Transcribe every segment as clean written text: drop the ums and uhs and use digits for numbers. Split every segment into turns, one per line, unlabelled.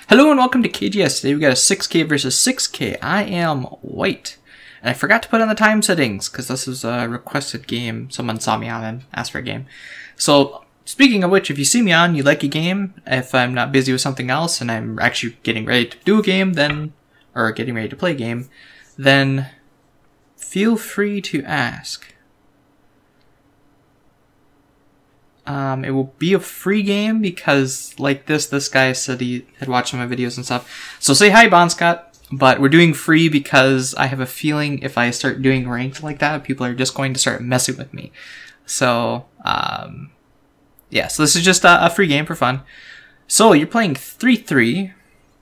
Hello and welcome to KGS. Today we got a 6K versus 6K. I am white. And I forgot to put on the time settings because this is a requested game. Someone saw me on and asked for a game. So, speaking of which, if you see me on, you like a game, if I'm not busy with something else and I'm actually getting ready to do a game, then, or getting ready to play a game, then feel free to ask. It will be a free game because, like this guy said he had watched some of my videos and stuff. So say hi, Bonscott. But we're doing free because I have a feeling if I start doing ranked like that, people are just going to start messing with me. So, yeah. So this is just a free game for fun. So you're playing 3-3.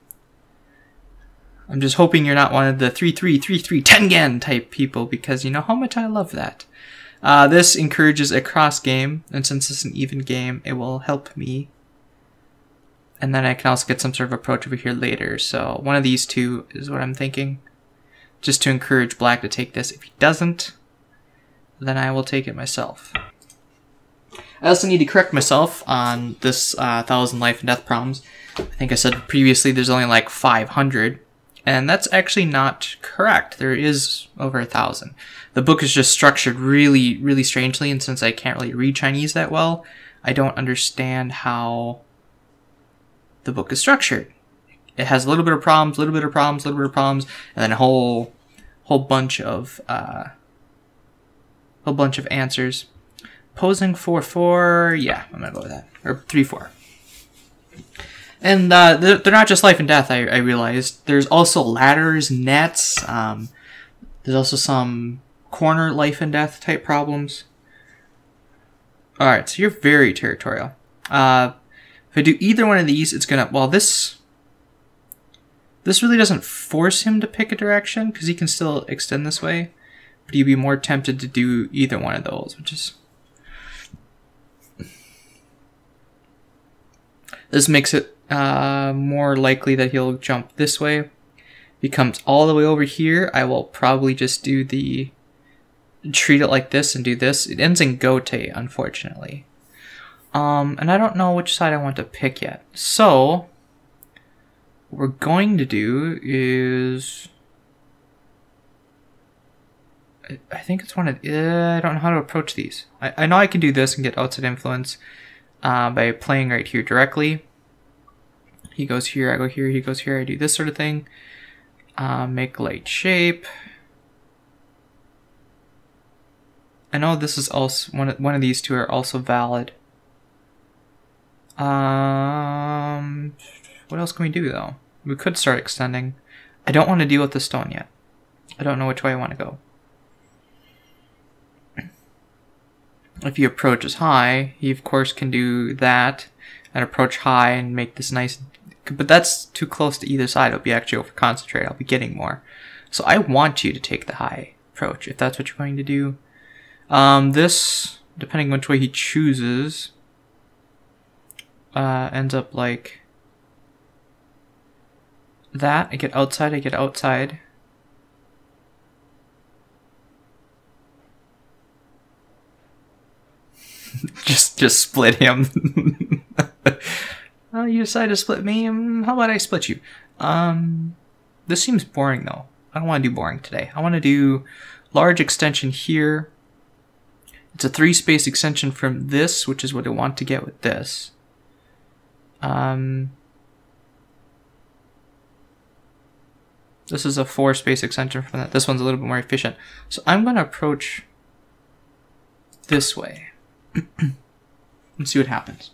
I'm just hoping you're not one of the 3-3, 3-3, Tengen type people because you know how much I love that. This encourages a cross game, and since it's an even game, it will help me. And then I can also get some sort of approach over here later, so one of these two is what I'm thinking. Just to encourage black to take this. If he doesn't, then I will take it myself. I also need to correct myself on this 1,000 life and death problems. I think I said previously there's only like 500. And that's actually not correct. There is over 1,000. The book is just structured really, really strangely, and since I can't really read Chinese that well, I don't understand how the book is structured. It has a little bit of problems, little bit of problems, little bit of problems, and then a whole bunch of answers. Posing 4-4, yeah, I'm gonna go with that. Or 3-4. And they're not just life and death, I realized. There's also ladders, nets, there's also some corner life and death type problems. Alright, so you're very territorial. If I do either one of these, it's gonna... Well, this really doesn't force him to pick a direction, because he can still extend this way. But he'd be more tempted to do either one of those, which is... This makes it more likely that he'll jump this way. If he comes all the way over here, I will probably just do the... treat it like this and do this. It ends in gote, unfortunately. And I don't know which side I want to pick yet. So, what we're going to do is... I think it's one of... I don't know how to approach these. I know I can do this and get outside influence by playing right here directly. He goes here, I go here, he goes here, I do this sort of thing. Make light shape. I know this is also... One of these two are also valid. What else can we do, though? We could start extending. I don't want to deal with the stone yet. I don't know which way I want to go. If he approaches high, he of course can do that and approach high and make this nice... But that's too close to either side. It'll be actually over concentrate. I'll be getting more. So I want you to take the high approach, if that's what you're going to do. This, depending which way he chooses, ends up like that. I get outside, I get outside. just split him. Oh, you decide to split me? How about I split you? This seems boring though. I don't want to do boring today. I want to do large extension here. It's a 3-space extension from this, which is what I want to get with this. This is a 4-space extension from that. This one's a little bit more efficient. So I'm going to approach this way and see what happens.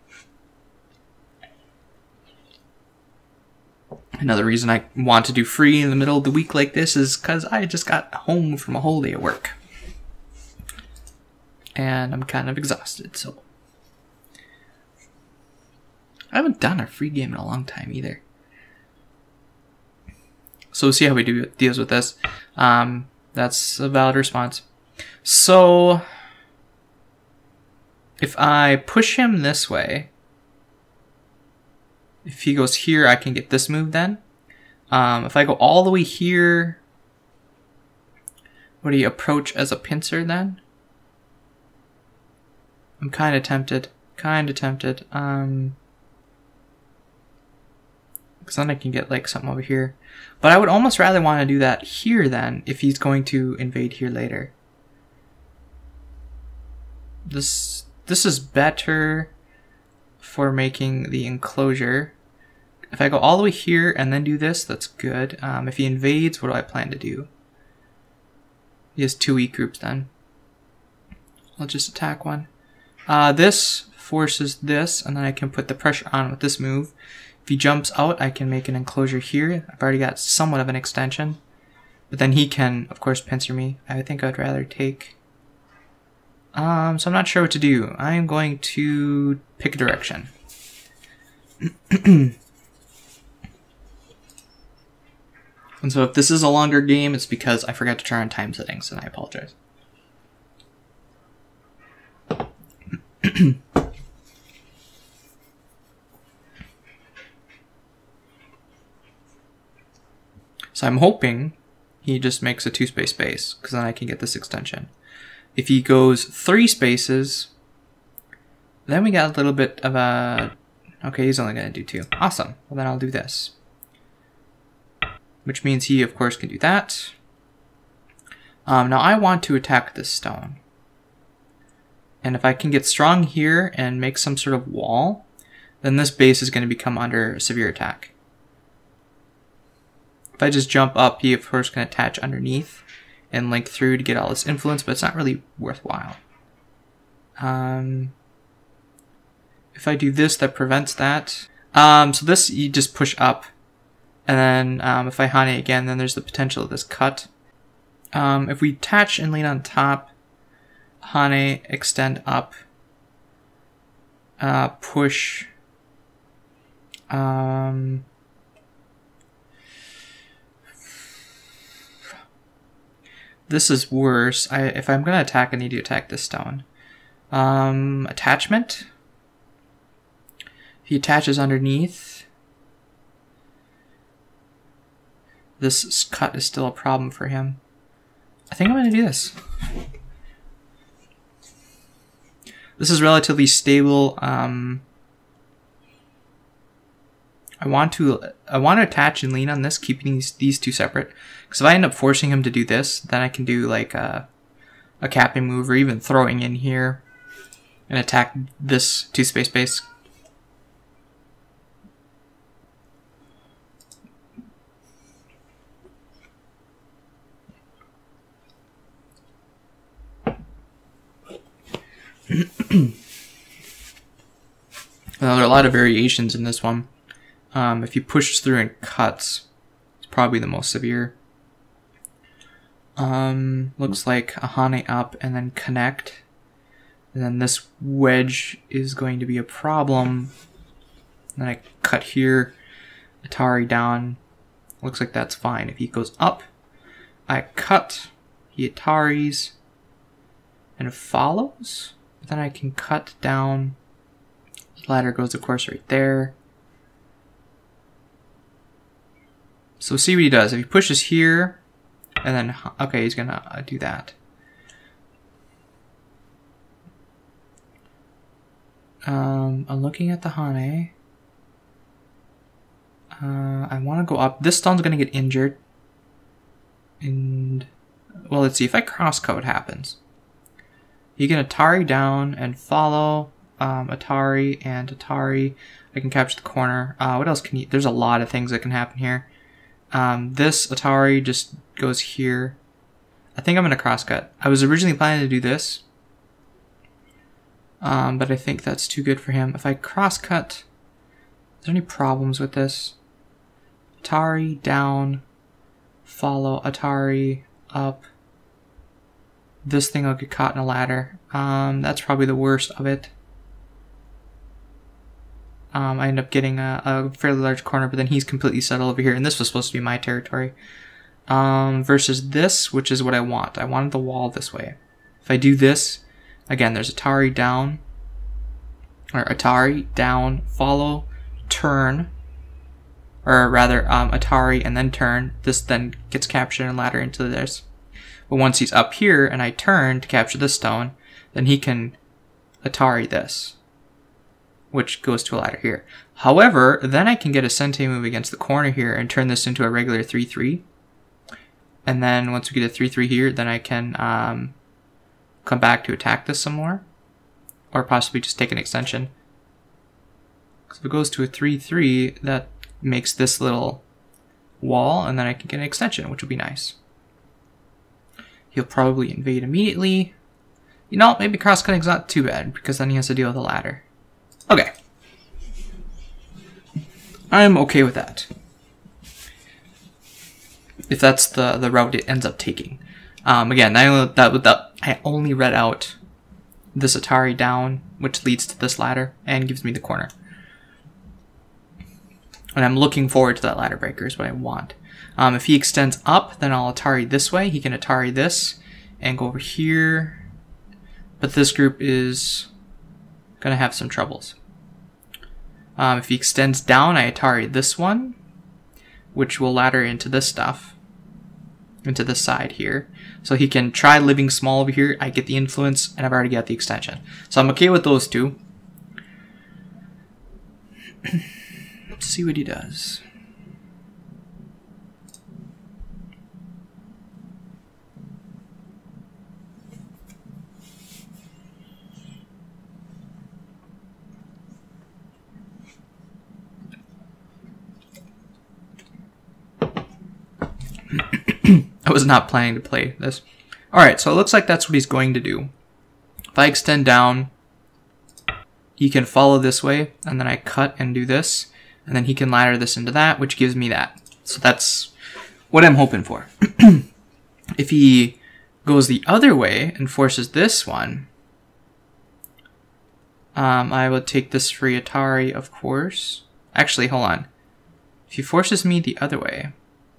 Another reason I want to do free in the middle of the week like this is because I just got home from a whole day of work. And I'm kind of exhausted, so... I haven't done a free game in a long time either. So we'll see how we do deals with this. That's a valid response. So... if I push him this way... If he goes here, I can get this move then. If I go all the way here... Would he approach as a pincer then? I'm kind of tempted. But because then I can get like something over here. But I would almost rather want to do that here then, if he's going to invade here later. This is better for making the enclosure. If I go all the way here and then do this, that's good. If he invades, what do I plan to do? He has 2 weak groups then. I'll just attack one. This forces this, and then I can put the pressure on with this move. If he jumps out, I can make an enclosure here. I've already got somewhat of an extension. But then he can, of course, pincer me. I think I'd rather take... so I'm not sure what to do. I'm going to pick a direction. And so if this is a longer game, it's because I forgot to turn on time settings, and I apologize. So I'm hoping he just makes a 2-space base, because then I can get this extension. If he goes 3 spaces, then we got a little bit of a... Okay, he's only going to do 2. Awesome. Well, then I'll do this. Which means he, of course, can do that. Now I want to attack this stone. And if I can get strong here and make some sort of wall, then this base is going to become under severe attack. If I just jump up, he, of course, can attach underneath and link through to get all this influence, but it's not really worthwhile. If I do this, that prevents that. So this, you just push up. And then if I Hane again, then there's the potential of this cut. If we attach and lean on top, Hane, extend up, push. This is worse. If I'm going to attack, I need to attack this stone. Attachment. He attaches underneath. This cut is still a problem for him. I think I'm going to do this. This is relatively stable. I want to attach and lean on this, keeping these 2 separate. Because if I end up forcing him to do this, then I can do like a capping move, or even throwing in here and attack this 2-space base. Well, there are a lot of variations in this one. If he pushes through and cuts, it's probably the most severe. Looks like a Hane up and then connect. And then this wedge is going to be a problem. And then I cut here, Atari down. Looks like that's fine. If he goes up, I cut, he Ataris, and it follows. Then I can cut down. The ladder goes, of course, right there. So see what he does. If he pushes here, and then, okay, he's gonna do that. I'm looking at the Hane. I want to go up. This stone's gonna get injured. And, well, let's see. If I crosscut, what happens? You can Atari down and follow, Atari and Atari. I can capture the corner. What else can you... There's a lot of things that can happen here. This Atari just goes here. I think I'm going to crosscut. I was originally planning to do this. But I think that's too good for him. If I crosscut... Is there any problems with this? Atari down, follow, Atari up. This thing will get caught in a ladder. That's probably the worst of it. I end up getting a fairly large corner, but then he's completely settled over here, and this was supposed to be my territory. Versus this, which is what I want. I wanted the wall this way. If I do this, again, there's Atari down, or Atari down, follow, turn, or rather, Atari and then turn. This then gets captured and ladder into this. But once he's up here and I turn to capture this stone, then he can Atari this, which goes to a ladder here. However, then I can get a Sente move against the corner here and turn this into a regular 3-3. And then once we get a 3-3 here, then I can come back to attack this some more. Or possibly just take an extension. Because if it goes to a 3-3, that makes this little wall, and then I can get an extension, which will be nice. He'll probably invade immediately. You know, maybe cross-cutting's not too bad, because then he has to deal with the ladder. Okay. I'm okay with that. If that's the route it ends up taking. Again, I only read out this Atari down, which leads to this ladder, and gives me the corner. And I'm looking forward to that ladder breaker is what I want. If he extends up, then I'll Atari this way. He can Atari this and go over here. But this group is going to have some troubles. If he extends down, I Atari this one, which will ladder into this stuff, into this side here. So he can try living small over here. I get the influence, and I've already got the extension. So I'm okay with those two. Let's see what he does. I was not planning to play this. Alright, so it looks like that's what he's going to do. If I extend down, he can follow this way, and then I cut and do this, and then he can ladder this into that, which gives me that. So that's what I'm hoping for. If he goes the other way and forces this one, I would take this free Atari, of course. Actually, hold on. If he forces me the other way,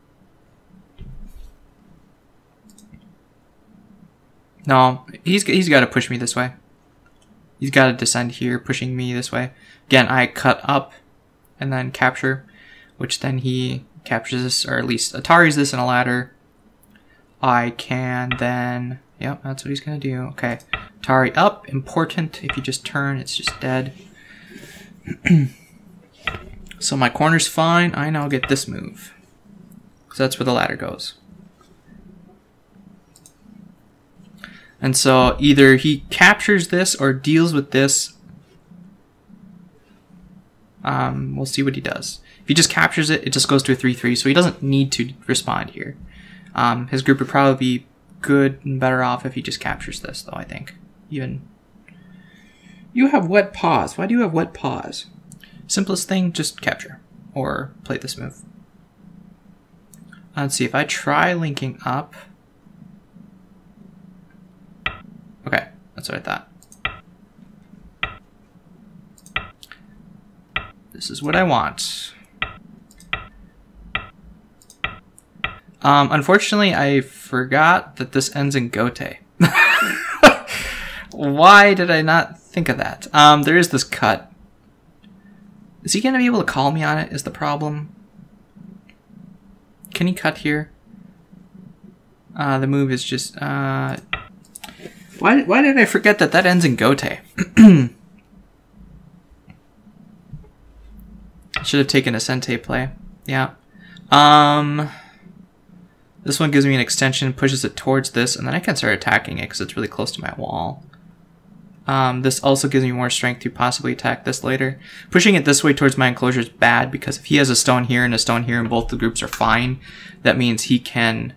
no, he's got to push me this way. He's got to descend here, pushing me this way. Again, I cut up and then capture, which then he captures this, or at least Atari's this in a ladder. I can then, yep, that's what he's going to do. Okay, Atari up, important. If you just turn, it's just dead. So my corner's fine. I now get this move, because that's where the ladder goes. And so either he captures this or deals with this. We'll see what he does. If he just captures it, it just goes to a 3-3, so he doesn't need to respond here. His group would probably be good and better off if he just captures this, though, I think. Even. You have wet paws. Why do you have wet paws? Simplest thing, just capture. Or play this move. Let's see, if I try linking up. Okay, that's what I thought. This is what I want. Unfortunately, I forgot that this ends in Gote. Why did I not think of that? There is this cut. Is he going to be able to call me on it is the problem. Can he cut here? The move is just... Why did I forget that that ends in Gote? Should have taken a Sente play. Yeah. This one gives me an extension, pushes it towards this, and then I can start attacking it because it's really close to my wall. This also gives me more strength to possibly attack this later. Pushing it this way towards my enclosure is bad because if he has a stone here and a stone here and both the groups are fine, that means he can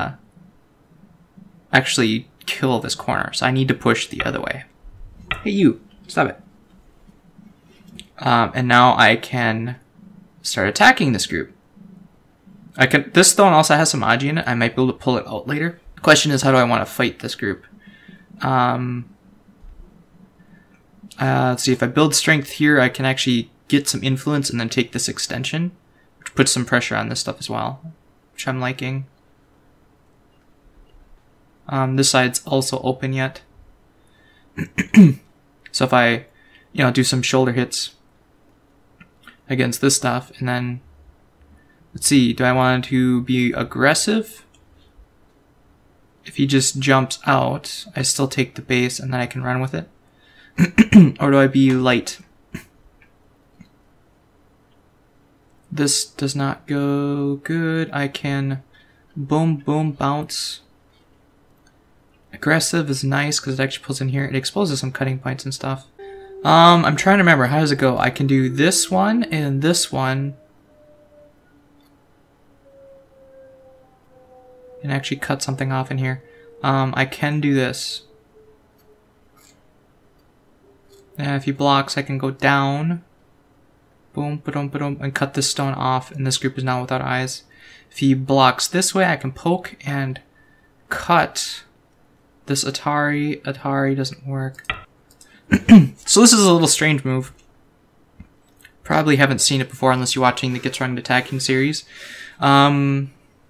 actually kill this corner. So I need to push the other way. Hey you, stop it. And now I can start attacking this group. This stone also has some Agi in it. I might be able to pull it out later. The question is, how do I want to fight this group? Let's see, if I build strength here, I can actually get some influence and then take this extension, which puts some pressure on this stuff as well, which I'm liking. This side's also open yet. So if I, do some shoulder hits against this stuff, and then, let's see, do I want to be aggressive? If he just jumps out, I still take the base and then I can run with it. Or do I be light? This does not go good. I can boom, boom, bounce. Aggressive is nice because it actually pulls in here. It exposes some cutting points and stuff. I'm trying to remember. How does it go? I can do this one and this one. And actually cut something off in here. I can do this. And if he blocks, I can go down. Boom, ba-dum, ba-dum, and cut this stone off, and this group is now without eyes. If he blocks this way, I can poke and cut this Atari. Atari doesn't work. So this is a little strange move. Probably haven't seen it before unless you're watching the Get Started Attacking series. Normal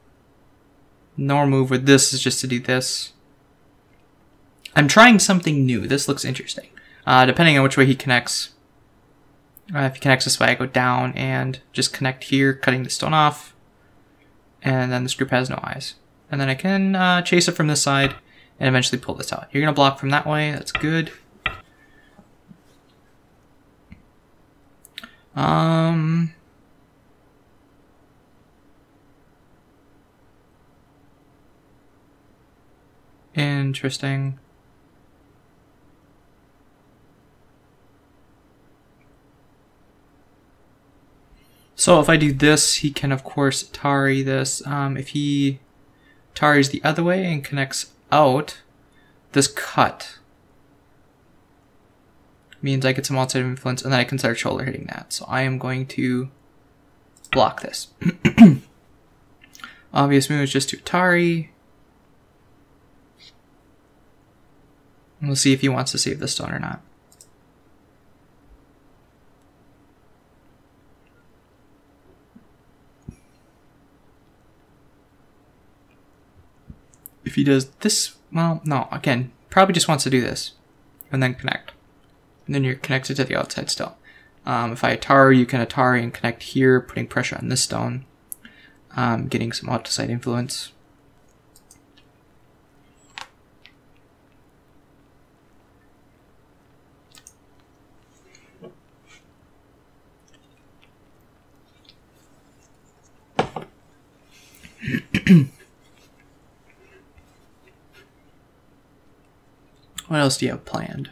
move with this is just to do this. I'm trying something new. This looks interesting. Depending on which way he connects. If he connects this way, I go down and just connect here, cutting the stone off. And then this group has no eyes. And then I can chase it from this side and eventually pull this out. You're going to block from that way. That's good. Interesting. So if I do this, he can of course Atari this. If he Ataris the other way and connects out, this cut means I get some outside influence and then I can start shoulder hitting that. So I am going to block this. Obvious move is just to Atari. And we'll see if he wants to save the stone or not. If he does this, well, no, again, probably just wants to do this and then connect. And then you're connected to the outside still. If I Atari, you can Atari and connect here, putting pressure on this stone, getting some outside influence. What else do you have planned?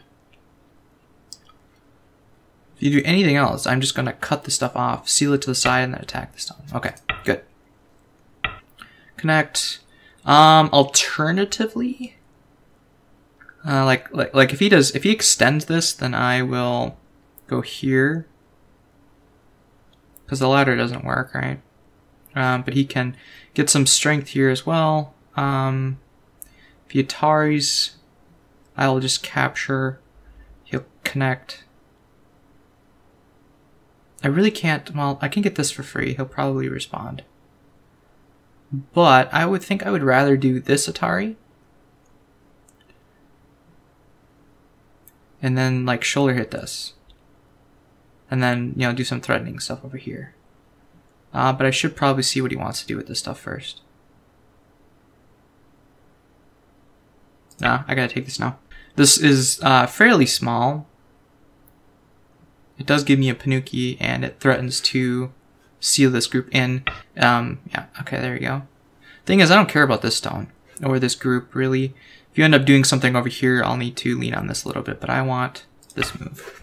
If you do anything else, I'm just going to cut the stuff off, seal it to the side, and then attack the stone. Okay, good. Connect. Alternatively, like if he extends this, then I will go here because the ladder doesn't work, right? But he can get some strength here as well. If he Ataris, I will just capture. He'll connect. I really can't. Well, I can get this for free. He'll probably respond. But I would think I would rather do this Atari. And then like shoulder hit this. And then, you know, do some threatening stuff over here. But I should probably see what he wants to do with this stuff first. No, I gotta take this now. This is fairly small. It does give me a Panuki, and it threatens to seal this group in. Yeah, okay, there we go. Thing is, I don't care about this stone, or this group, really. If you end up doing something over here, I'll need to lean on this a little bit, but I want this move.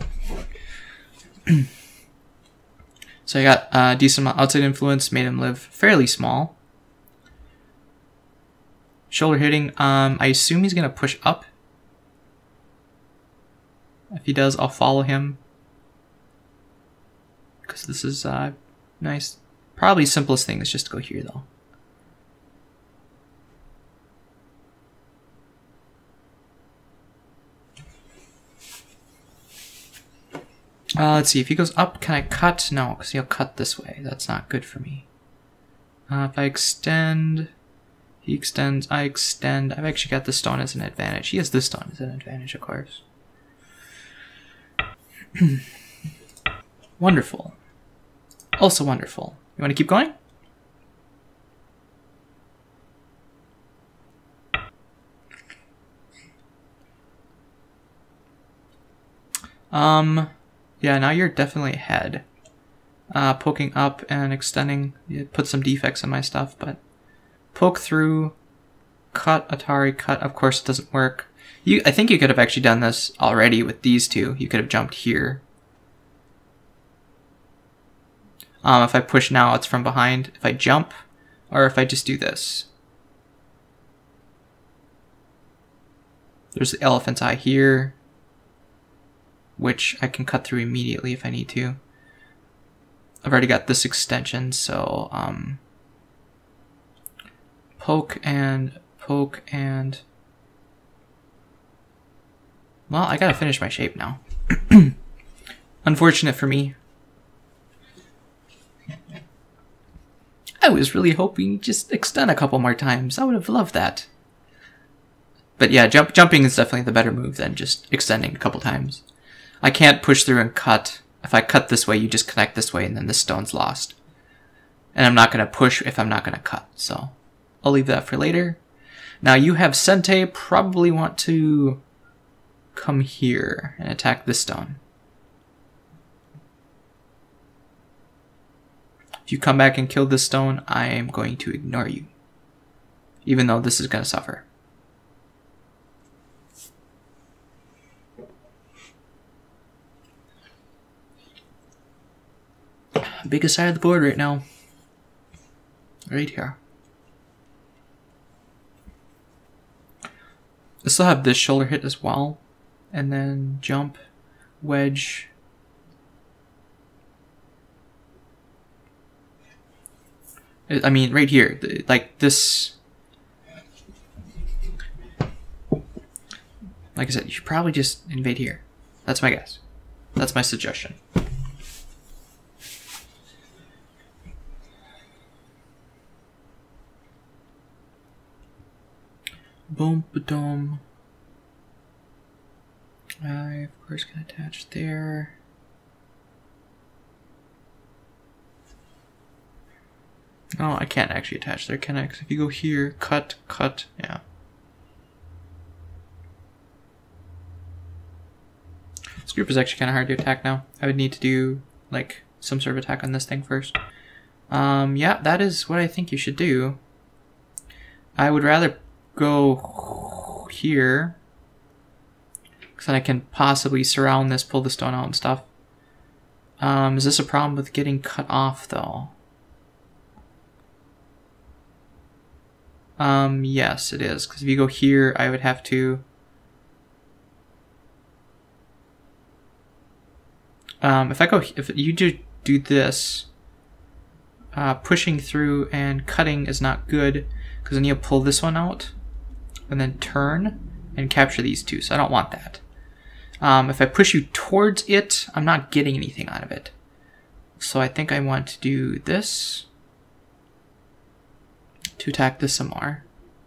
So I got a decent amount outside influence, made him live fairly small. Shoulder hitting, I assume he's going to push up. If he does, I'll follow him. Because this is nice. Probably simplest thing is just to go here, though. Let's see, if he goes up, can I cut? No, because he'll cut this way. That's not good for me. If I extend, he extends, I extend. I've actually got this stone as an advantage. He has this stone as an advantage, of course. Wonderful. Also wonderful. You want to keep going? Yeah, now you're definitely ahead. poking up and extending. It put some defects in my stuff, but poke through, cut, Atari, cut. Of course, it doesn't work. I think you could have actually done this already with these two. You could have jumped here. If I push now, it's from behind. If I jump, or if I just do this. There's the elephant's eye here, which I can cut through immediately if I need to. I've already got this extension, so poke and poke and... Well, I gotta finish my shape now. Unfortunate for me. I was really hoping just extend a couple more times. I would have loved that. But yeah, jumping is definitely the better move than just extending a couple times. I can't push through and cut. If I cut this way, you just connect this way and then this stone's lost. And I'm not going to push if I'm not going to cut. So I'll leave that for later. Now you have Sente probably want to come here and attack this stone. If you come back and kill this stone, I am going to ignore you. Even though this is going to suffer. Biggest side of the board right now. Right here. I still have this shoulder hit as well. And then jump, wedge. I mean, right here. Like this. Like I said, you should probably just invade here. That's my guess. That's my suggestion. Boom, ba-dum. I, of course, can attach there. Oh, I can't actually attach there, can I? Because if you go here, cut, cut, yeah. This group is actually kind of hard to attack now. I would need to do, like, some sort of attack on this thing first. Yeah, that is what I think you should do. I would rather go here, because then I can possibly surround this, pull the stone out and stuff. Is this a problem with getting cut off, though? Yes, it is, because if you go here, I would have to... if you do this, pushing through and cutting is not good, because then you pull this one out, and then turn and capture these two, so I don't want that. If I push you towards it, I'm not getting anything out of it. So I think I want to do this to attack this some more.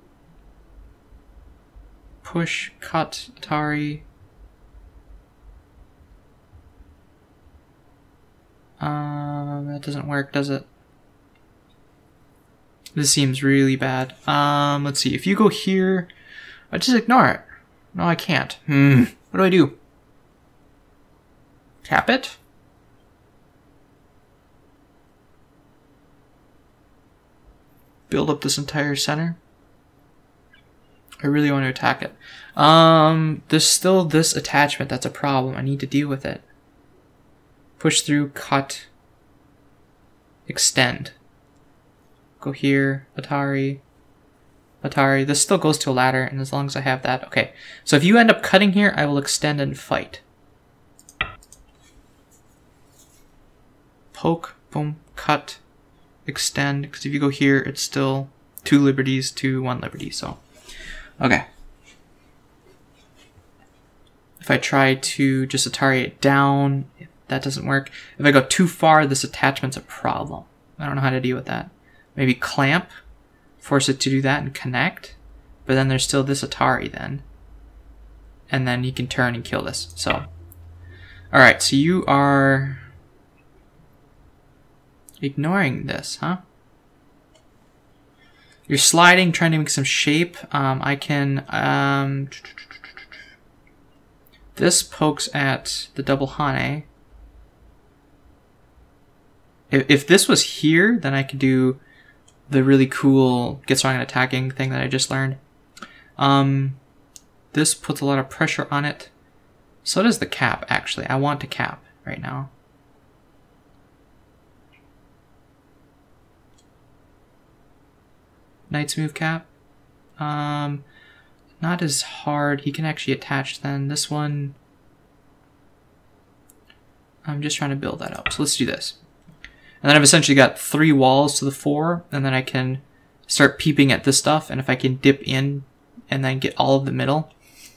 Push, cut, Atari. That doesn't work, does it? This seems really bad. Let's see. If you go here, I just ignore it. No, I can't. What do I do? Tap it? Build up this entire center? I really want to attack it. There's still this attachment that's a problem. I need to deal with it. Push through, cut, extend. Go here, Atari, Atari. This still goes to a ladder, and as long as I have that, okay. So if you end up cutting here, I will extend and fight. Poke, boom, cut, extend, because if you go here, it's still 2 liberties to 1 liberty, so. Okay. If I try to just Atari it down, that doesn't work. If I go too far, this attachment's a problem. I don't know how to deal with that. Maybe clamp, force it to do that and connect, but then there's still this Atari then. And then you can turn and kill this, so. Alright, so you are ignoring this, huh? You're sliding, trying to make some shape. I can, this pokes at the double Hane. If this was here, then I could do the really cool get strong and attacking thing that I just learned. This puts a lot of pressure on it. So does the cap, actually. I want to cap right now. Knight's move cap. Not as hard. He can actually attach then. This one, I'm just trying to build that up. So let's do this. And then I've essentially got 3 walls to the 4, and then I can start peeping at this stuff, and if I can dip in and then get all of the middle.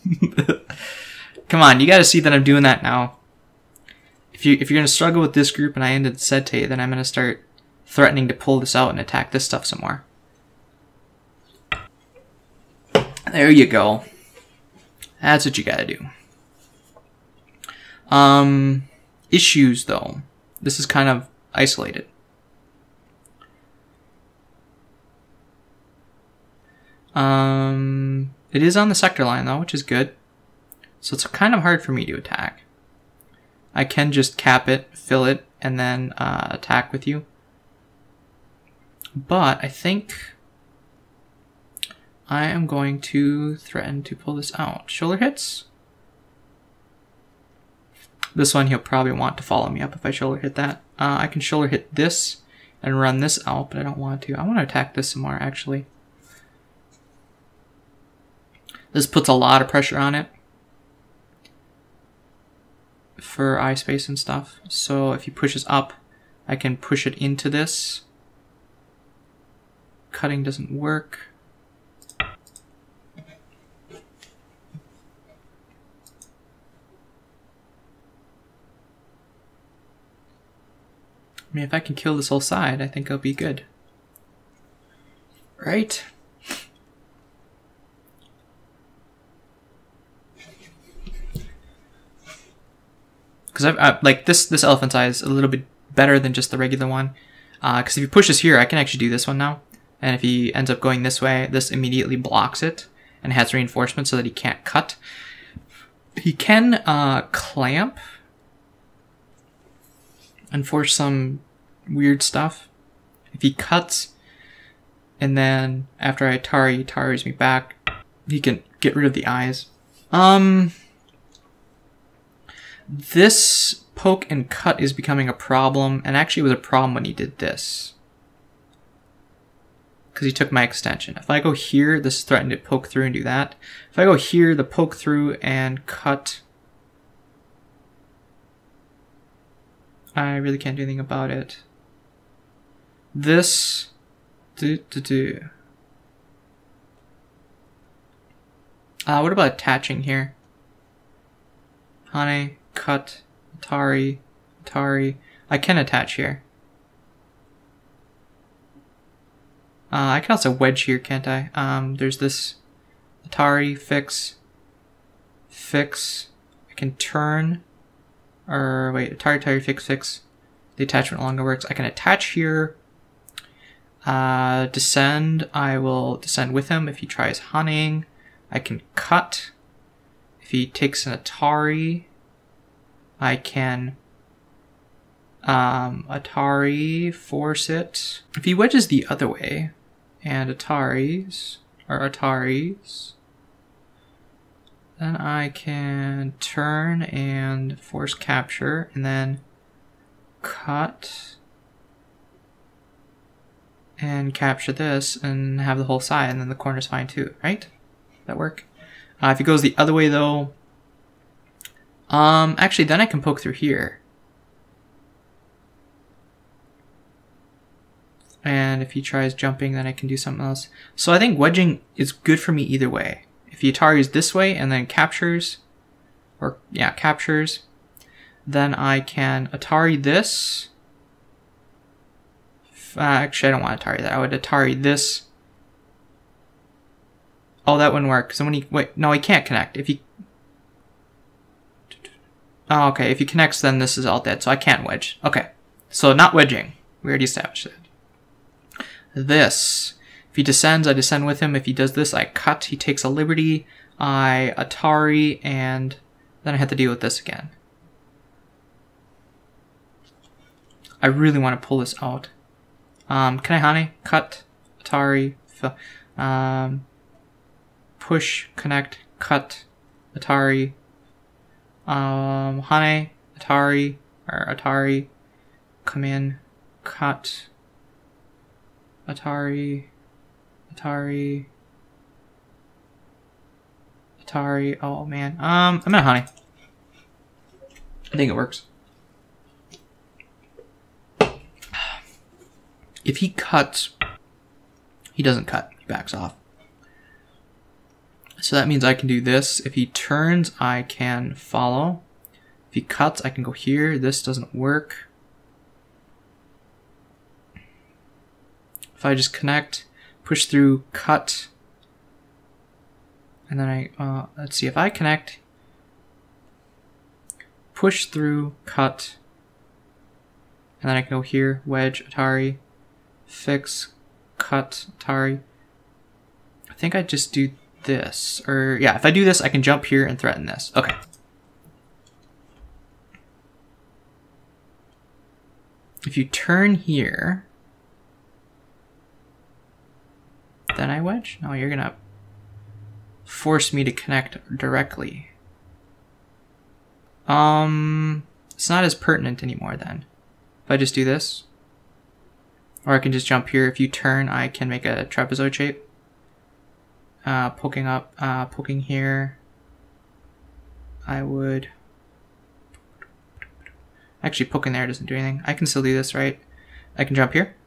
Come on, you gotta see that I'm doing that now. If you're gonna struggle with this group and I ended Sete, then I'm gonna start threatening to pull this out and attack this stuff some more. There you go. That's what you gotta do. Issues though. This is kind of isolated. It is on the sector line though, which is good. So it's kind of hard for me to attack. I can just cap it, fill it, and then attack with you. But I think I am going to threaten to pull this out. Shoulder hits. This one he'll probably want to follow me up if I shoulder hit that. I can shoulder hit this and run this out, but I don't want to. I want to attack this some more, actually. This puts a lot of pressure on it for eye space and stuff. So if he pushes up, I can push it into this. Cutting doesn't work. I mean, if I can kill this whole side, I think I'll be good. Right? Because I like this elephant's eye is a little bit better than just the regular one. Because if he pushes here, I can actually do this one now. And if he ends up going this way, this immediately blocks it and has reinforcement so that he can't cut. He can clamp and force some weird stuff. If he cuts and then after I Tari's me back, he can get rid of the eyes. This poke and cut is becoming a problem, and actually it was a problem when he did this. Because he took my extension. If I go here, this threatened to poke through and do that. If I go here, the poke through and cut, I really can't do anything about it. This, what about attaching here? Hane, cut, Atari. I can attach here. I can also wedge here, can't I? There's this Atari, fix. I can turn, or wait, Atari, fix. The attachment no longer works. I can attach here. Descend, I will descend with him if he tries hunting. I can cut. If he takes an Atari, I can Atari, force it. If he wedges the other way, and Ataris, then I can turn and force capture, and then cut, and capture this, and have the whole side, and then the corner's fine too, right? That work? If he goes the other way though, actually then I can poke through here. And if he tries jumping, then I can do something else. So I think wedging is good for me either way. If he Ataris this way and then captures, or yeah, captures, then I can Atari this. Actually, I don't want to Atari that. I would Atari this. Oh, that wouldn't work. So when he, wait, no, he can't connect. If he, oh, okay, if he connects, then this is all dead, so I can't wedge. Okay, so not wedging. We already established it. This, if he descends, I descend with him. If he does this, I cut. He takes a liberty. I Atari, and then I have to deal with this again. I really want to pull this out. Can I Hane? Cut, Atari, push, connect, cut, Atari, Hane, Atari, or Atari, come in, cut, Atari, oh man. I'm gonna Hane. I think it works. If he cuts, he doesn't cut, he backs off. So that means I can do this. If he turns, I can follow. If he cuts, I can go here. This doesn't work. If I just connect, push through, cut, and then let's see, if I connect, push through, cut, and then I can go here, wedge, Atari, fix, cut, Atari. I think I just do this, or yeah, if I do this, I can jump here and threaten this. Okay. If you turn here, then I wedge? No, you're gonna force me to connect directly. It's not as pertinent anymore then. If I just do this, or I can just jump here. If you turn, I can make a trapezoid shape. Poking up, poking here. I would... Actually, poking there doesn't do anything. I can still do this, right? I can jump here.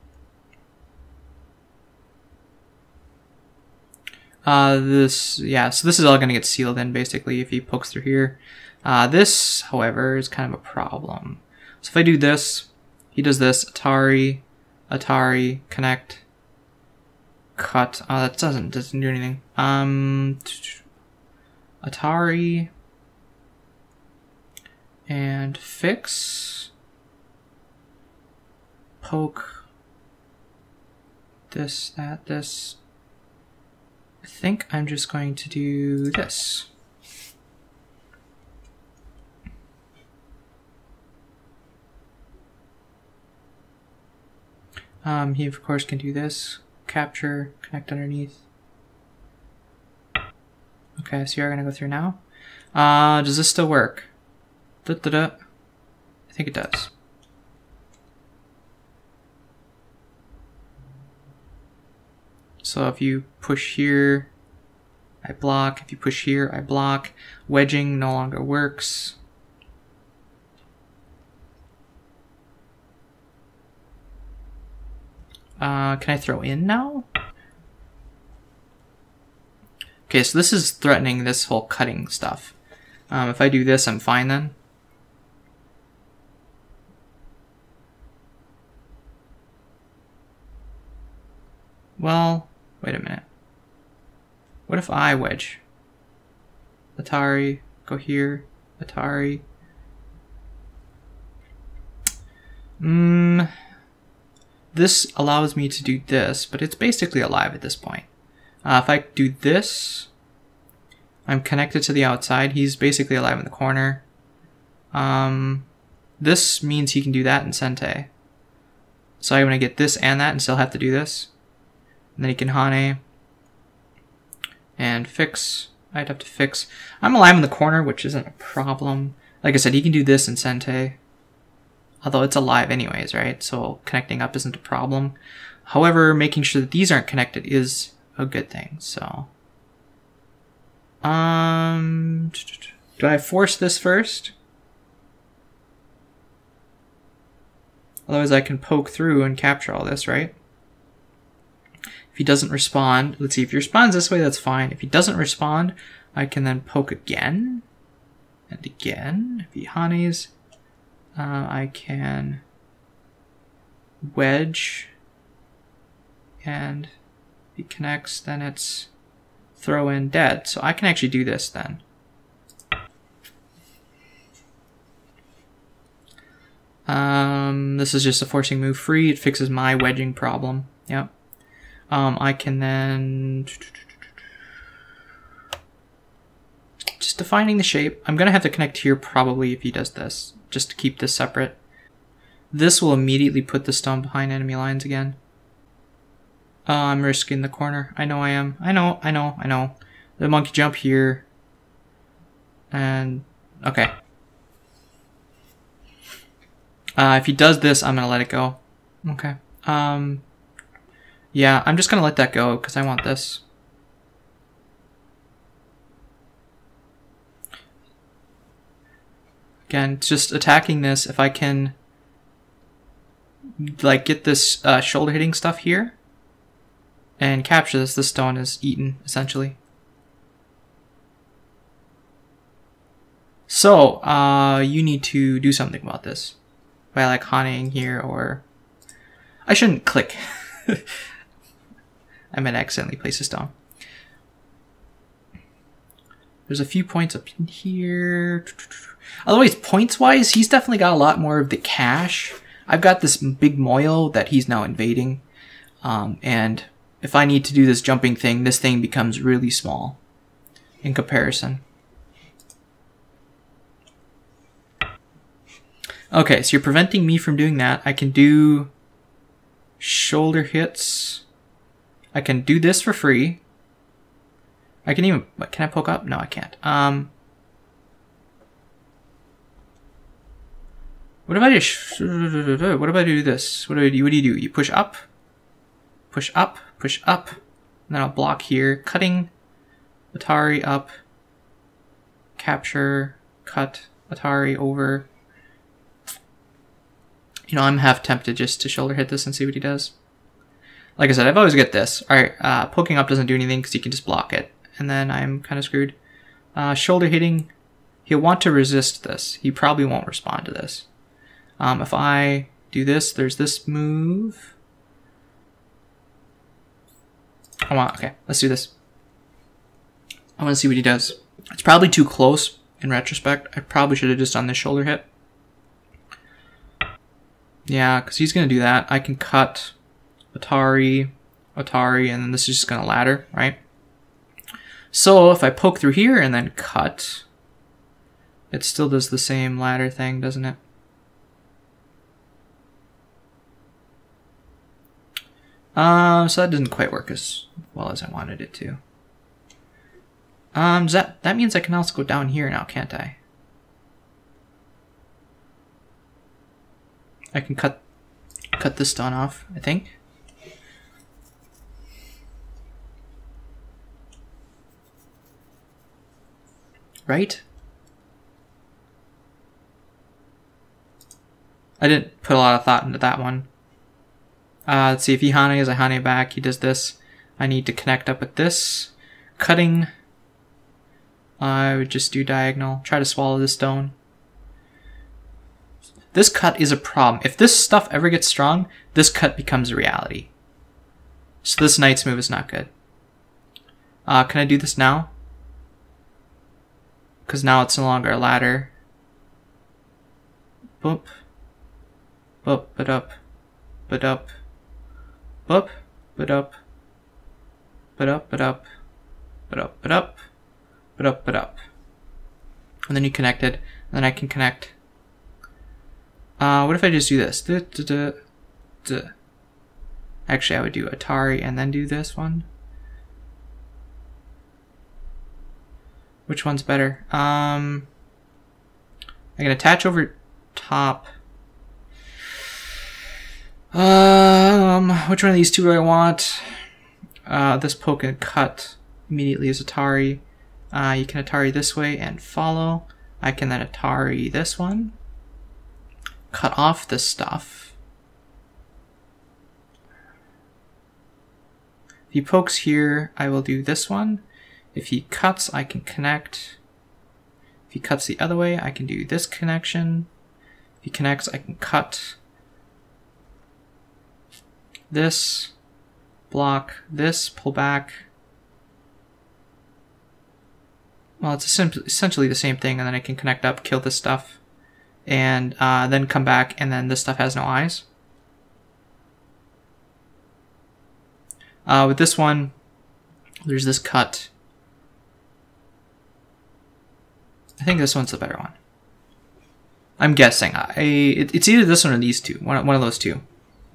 So this is all going to get sealed in, basically, if he pokes through here. This, however, is kind of a problem. So if I do this, he does this, Atari, connect, cut. That doesn't do anything. Atari, and fix, poke, this, that, this. I think I'm just going to do this. He of course can do this, capture, connect underneath. Okay, so you're gonna go through now. Does this still work? I think it does. So if you push here, I block. If you push here, I block. Wedging no longer works. Can I throw in now? Okay, so this is threatening this whole cutting stuff. If I do this, I'm fine then. Well, wait a minute. What if I wedge? Atari, go here, Atari. This allows me to do this, but it's basically alive at this point. If I do this, I'm connected to the outside. He's basically alive in the corner. This means he can do that in Sente. So I'm going to get this and that and still have to do this. And then he can Hane and fix. I'd have to fix. I'm alive in the corner, which isn't a problem. Like I said, he can do this in Sente. Although it's alive anyways, right? So connecting up isn't a problem. However, making sure that these aren't connected is a good thing, so. Do I force this first? Otherwise I can poke through and capture all this, right? If he doesn't respond, let's see, if he responds this way, that's fine. If he doesn't respond, I can then poke again and again. If he Hanes, I can wedge, and if he connects, then it's throw in dead. So I can actually do this then. This is just a forcing move free. It fixes my wedging problem. Yep. I can then just defining the shape. I'm gonna have to connect here probably if he does this, just to keep this separate. This will immediately put the stone behind enemy lines again. I'm risking the corner. I know I am. I know. The monkey jump here. And, okay. If he does this, I'm going to let it go. Okay. Yeah, I'm just going to let that go because I want this. Again, just attacking this. If I can, like, get this shoulder hitting stuff here and capture this, the stone is eaten, essentially. So, you need to do something about this by, like, haunting here, or I shouldn't click. I meant accidentally place a stone. There's a few points up in here. Otherwise, points-wise, he's definitely got a lot more of the cash. I've got this big moil that he's now invading. And if I need to do this jumping thing, this thing becomes really small in comparison. Okay, so you're preventing me from doing that. I can do shoulder hits. I can do this for free. I can even, can I poke up? No, I can't. What if I just, what if I do this? What do you do? You push up, push up, push up, and then I'll block here. Cutting, Atari up, capture, cut, Atari over. You know, I'm half tempted just to shoulder hit this and see what he does. Like I said, I've always got this. Alright, poking up doesn't do anything because you can just block it. And then I'm kind of screwed. Shoulder hitting, he'll want to resist this. He probably won't respond to this. If I do this, there's this move. Okay, let's do this. I want to see what he does. It's probably too close in retrospect. I probably should have just done this shoulder hit. Yeah, because he's going to do that. I can cut Atari, and then this is just going to ladder, right? So if I poke through here and then cut, it still does the same ladder thing, doesn't it? So that doesn't quite work as well as I wanted it to. That means I can also go down here now, can't I? I can cut this stone off, I think. Right? I didn't put a lot of thought into that one. Let's see, if he hanes, I hane back. He does this. I need to connect up with this. Cutting. I would just do diagonal. Try to swallow this stone. This cut is a problem. If this stuff ever gets strong, this cut becomes a reality. So this knight's move is not good. Can I do this now? Because now it's no longer a ladder. Boop. Boop, but up. But up. Boop, but up. But up, but up. But up, but up. But up, but up. And then you connected. And then I can connect. What if I just do this? Actually, I would do Atari and then do this one. Which one's better? I can attach over top. Which one of these two do I want? This poke and cut immediately is Atari. You can Atari this way and follow. I can then Atari this one. Cut off this stuff. If he pokes here, I will do this one. If he cuts, I can connect. If he cuts the other way, I can do this connection. If he connects, I can cut this, block this, pull back. Well, it's essentially the same thing, and then I can connect up, kill this stuff, and then come back, and then this stuff has no eyes. With this one, there's this cut. I think this one's the better one. I'm guessing. It's either this one or these two. One of those two.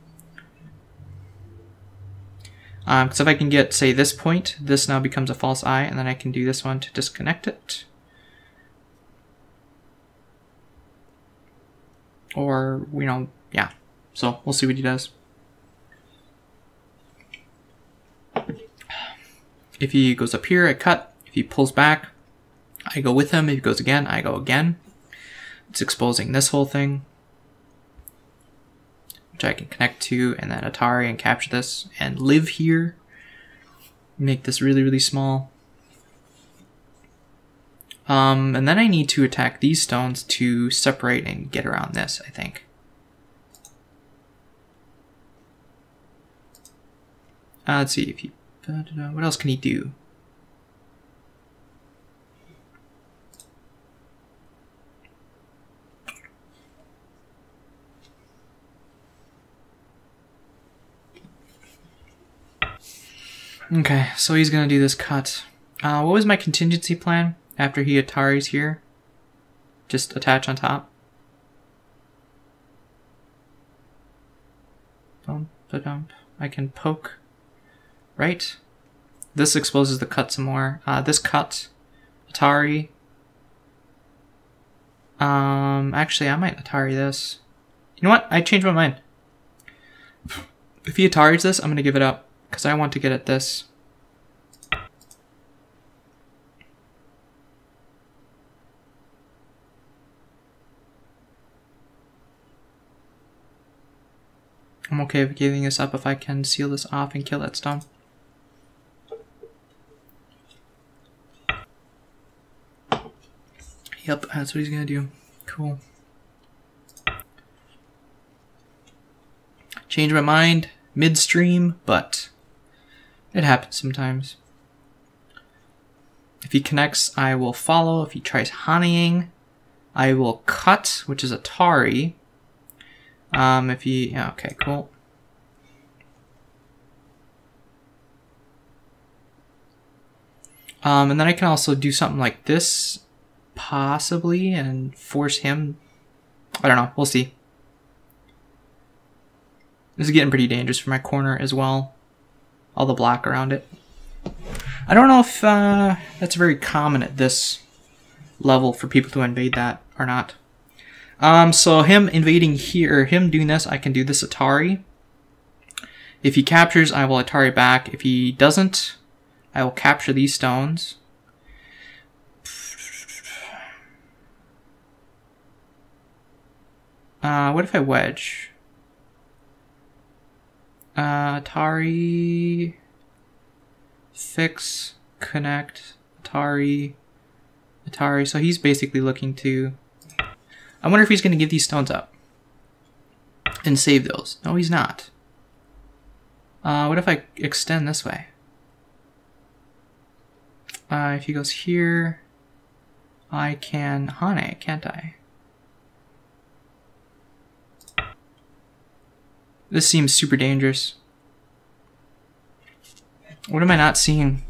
Because if I can get, say, this point, this now becomes a false eye, and then I can do this one to disconnect it. Or, you know, yeah. So we'll see what he does. If he goes up here, I cut. If he pulls back, I go with him. If he goes again, I go again. It's exposing this whole thing, which I can connect to, and then Atari and capture this and live here. Make this really, really small. And then I need to attack these stones to separate and get around this, I think. Let's see if he... what else can he do? Okay, so he's gonna do this cut. What was my contingency plan after he Atari's here? Just attach on top. Bump, ba-dump. I can poke. Right? This exposes the cut some more. This cut. Atari. Actually, I might Atari this. You know what? I changed my mind. If he Atari's this, I'm gonna give it up. Because I want to get at this. I'm okay with giving this up if I can seal this off and kill that stone. Yep, that's what he's gonna do. Cool. Change my mind midstream, but it happens sometimes. If he connects, I will follow. If he tries honeying, I will cut, which is Atari. If he, yeah, okay, cool. And then I can also do something like this, possibly, and force him. I don't know, we'll see. This is getting pretty dangerous for my corner as well. All the black around it. I don't know if that's very common at this level for people to invade that or not. So him invading here, him doing this, I can do this Atari. If he captures, I will Atari back. If he doesn't, I will capture these stones. What if I wedge? Atari, fix, connect, Atari. So he's basically looking to... I wonder if he's going to give these stones up and save those. No, he's not. What if I extend this way? If he goes here, I can Hane, can't I? This seems super dangerous. What am I not seeing?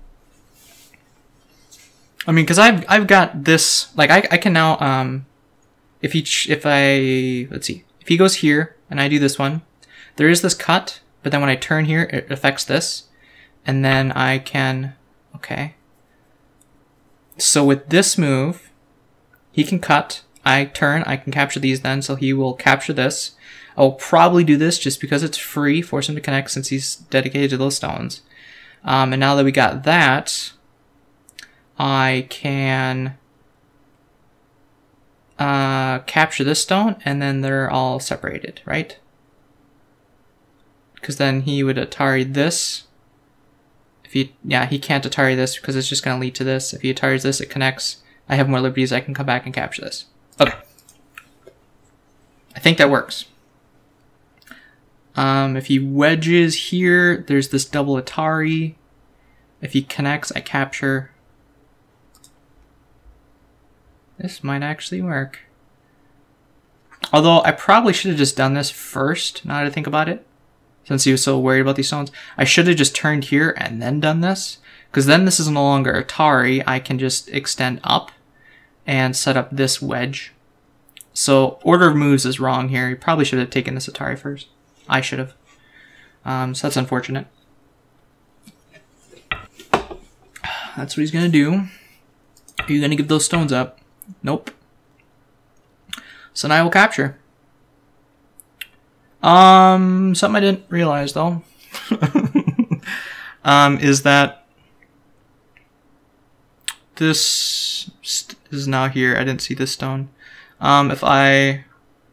I mean, because I've got this, like I can now if let's see, if he goes here and I do this one, there is this cut, but then when I turn here, it affects this, and then I can, okay. So with this move, he can cut, I turn, I can capture these then, so he will capture this. I'll probably do this just because it's free, force him to connect since he's dedicated to those stones. And now that we got that, I can capture this stone, and then they're all separated, right? Because then he would Atari this. If he, yeah, he can't Atari this because it's just going to lead to this. If he Ataris this, it connects. I have more liberties. I can come back and capture this. Okay. I think that works. If he wedges here, there's this double Atari. If he connects, I capture. This might actually work. Although I probably should have just done this first, now that I think about it. Since he was so worried about these stones. I should have just turned here and then done this. Because then this is no longer Atari. I can just extend up and set up this wedge. So order of moves is wrong here. He probably should have taken this Atari first. I should have. So that's unfortunate. That's what he's going to do. Are you going to give those stones up? Nope. So now I will capture. Something I didn't realize though is that this is now here. I didn't see this stone. If I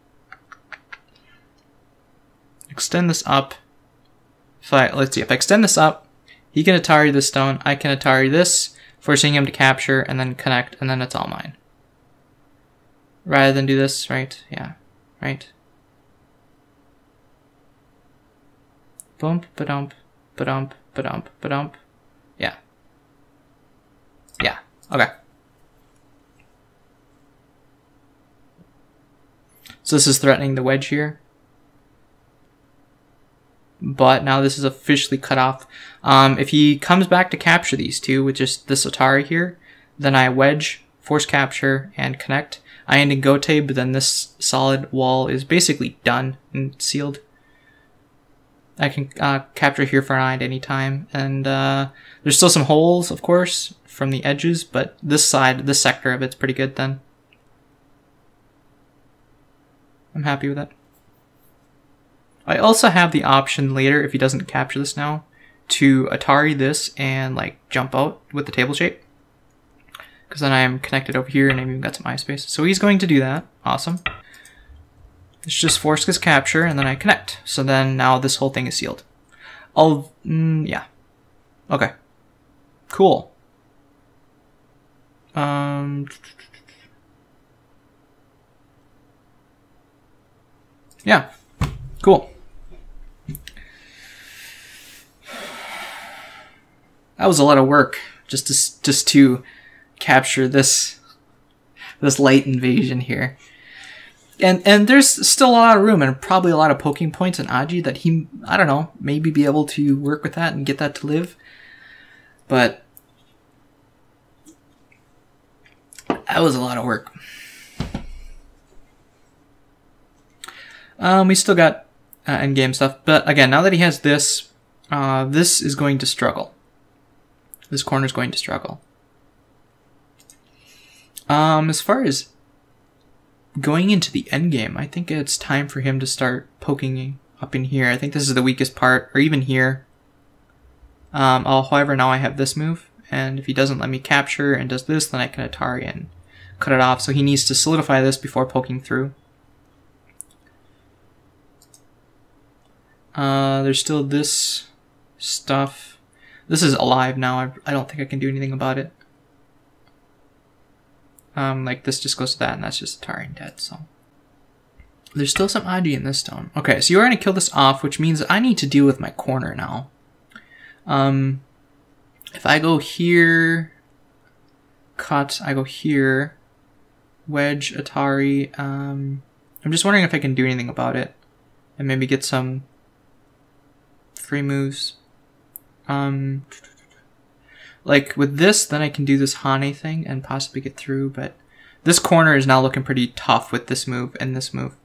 extend this up, if I extend this up, he can Atari this stone. I can Atari this, forcing him to capture and then connect, and then it's all mine. Rather than do this, right? Yeah, right. Bump, ba-dump, ba-dump, ba-dump, ba-dump. Yeah. Yeah, okay. So this is threatening the wedge here. But now this is officially cut off. If he comes back to capture these two with just this Atari here, then I wedge, force capture, and connect. I end in Gote, but then this solid wall is basically done and sealed. I can capture here for an eye at any time. And there's still some holes, of course, from the edges, but this side, this sector of it's pretty good then. I'm happy with it. I also have the option later, if he doesn't capture this now, to Atari this and like jump out with the table shape. Because then I am connected over here and I've even got some eye space. So he's going to do that. Awesome. It's just force his capture and then I connect. So then now this whole thing is sealed. Yeah. Okay. Cool. Yeah. Cool. That was a lot of work just to capture this light invasion here. And there's still a lot of room and probably a lot of poking points in Aji that he, I don't know, maybe be able to work with that and get that to live. But that was a lot of work. We still got endgame stuff, but again, now that he has this, this is going to struggle. This corner is going to struggle. As far as going into the end game, I think it's time for him to start poking up in here. I think this is the weakest part, or even here. However, now I have this move, and if he doesn't let me capture and does this, then I can Atari and cut it off. So he needs to solidify this before poking through. There's still this stuff. This is alive now. I don't think I can do anything about it. Like this just goes to that, and that's just Atari and dead, so. There's still some Aji in this stone. Okay, so you're going to kill this off, which means I need to deal with my corner now. If I go here, cut, I go here, wedge, Atari, I'm just wondering if I can do anything about it. And maybe get some free moves. Like with this, then I can do this Hane thing and possibly get through, but this corner is now looking pretty tough with this move and this move.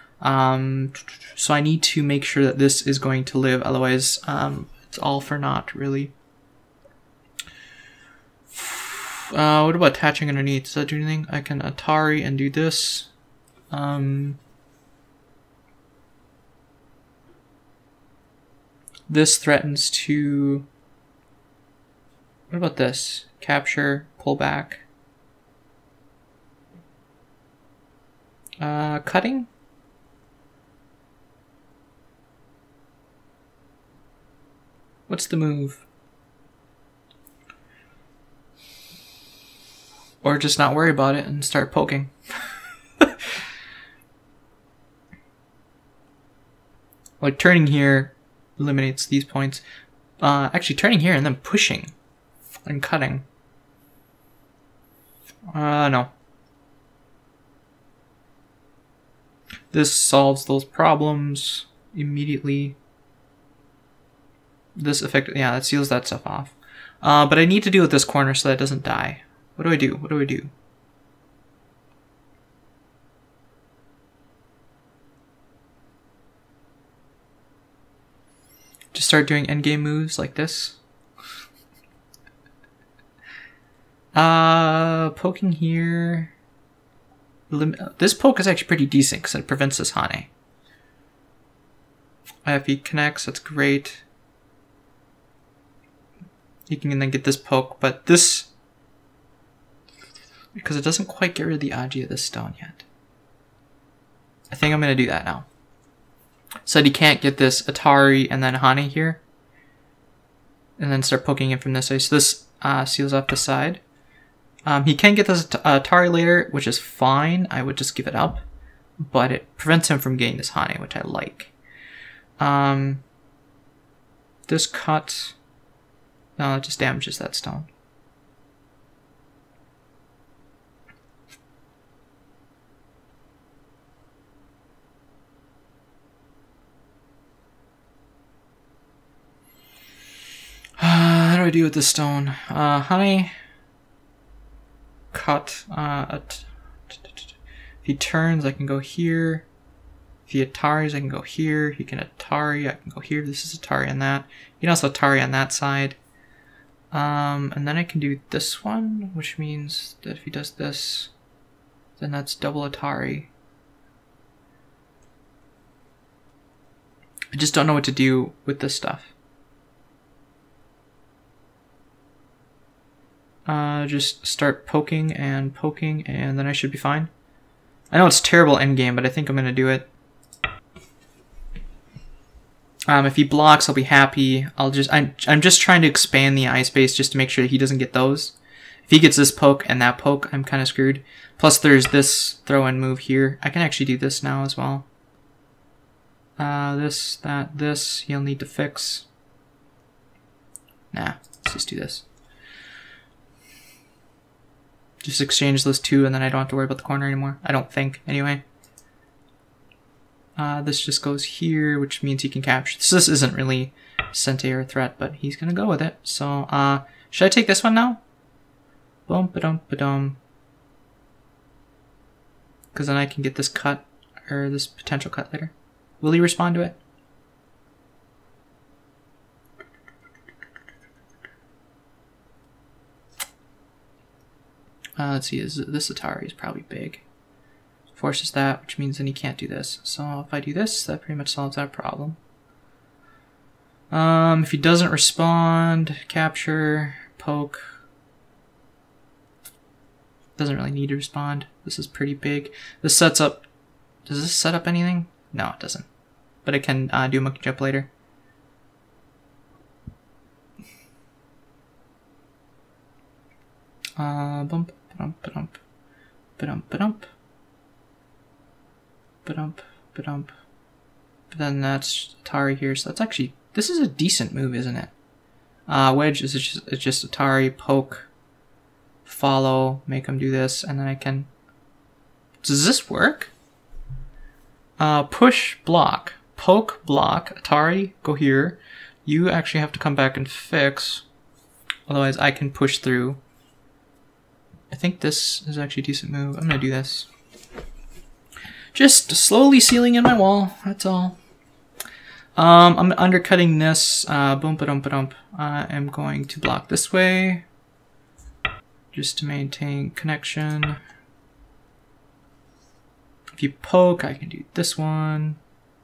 So I need to make sure that this is going to live, otherwise it's all for naught, really. What about attaching underneath? Does that do anything? I can Atari and do this. This threatens to... What about this? Capture, pull back. Cutting? What's the move? Or just not worry about it and start poking. Like turning here eliminates these points. Actually turning here and then pushing and cutting. No. This solves those problems immediately. This effect, yeah, that seals that stuff off. But I need to deal with this corner so that it doesn't die. What do I do? What do I do? start doing endgame moves like this. Poking here. This poke is actually pretty decent because it prevents this Hane. If he connects, that's great. You can then get this poke, but this, because it doesn't quite get rid of the Agi of this stone yet. I think I'm going to do that now. So he can't get this Atari and then Hane here. And then start poking it from this way. So this seals off the side. He can get this Atari later, which is fine. I would just give it up. But it prevents him from getting this Hane, which I like. This cut... No, it just damages that stone. How do I do with this stone? Honey. Cut. If he turns, I can go here. If he Ataris, I can go here. He can Atari, I can go here. This is Atari on that. You can also Atari on that side. And then I can do this one, which means that if he does this, then that's double Atari. I just don't know what to do with this stuff. Just start poking, and then I should be fine. I know it's terrible endgame, but I think I'm going to do it. If he blocks, I'll be happy. I'm just trying to expand the eye space just to make sure that he doesn't get those. If he gets this poke and that poke, I'm kind of screwed. Plus there's this throw-in move here. I can actually do this now as well. This, he'll need to fix. Nah, let's just do this. Just exchange those two and then I don't have to worry about the corner anymore. I don't think, anyway. This just goes here, which means he can capture. So this isn't really Sente or a threat, but he's gonna go with it. So, should I take this one now? Boom, ba-dum, ba-dum. Because then I can get this cut, or this potential cut later. Will he respond to it? Let's see, this Atari is probably big. Forces that, which means then he can't do this. So if I do this, that pretty much solves that problem. If he doesn't respond, capture, poke. Doesn't really need to respond. This is pretty big. This sets up... Does this set up anything? No, it doesn't. But it can do monkey jump later. Bump, ba-dump, ba-dump, ba-dump, ba-dump. Ba-dump, ba-dump. But then that's Atari here, so that's actually... This is a decent move, isn't it? Wedge is just Atari, poke, follow, make him do this, and then I can... Does this work? Push, block. Poke, block, Atari, go here. You actually have to come back and fix. Otherwise I can push through. I think this is actually a decent move. I'm gonna do this. Just slowly sealing in my wall, that's all. I'm undercutting this. Boom, ba-dump, ba-dump. I'm going to block this way. Just to maintain connection. If you poke, I can do this one.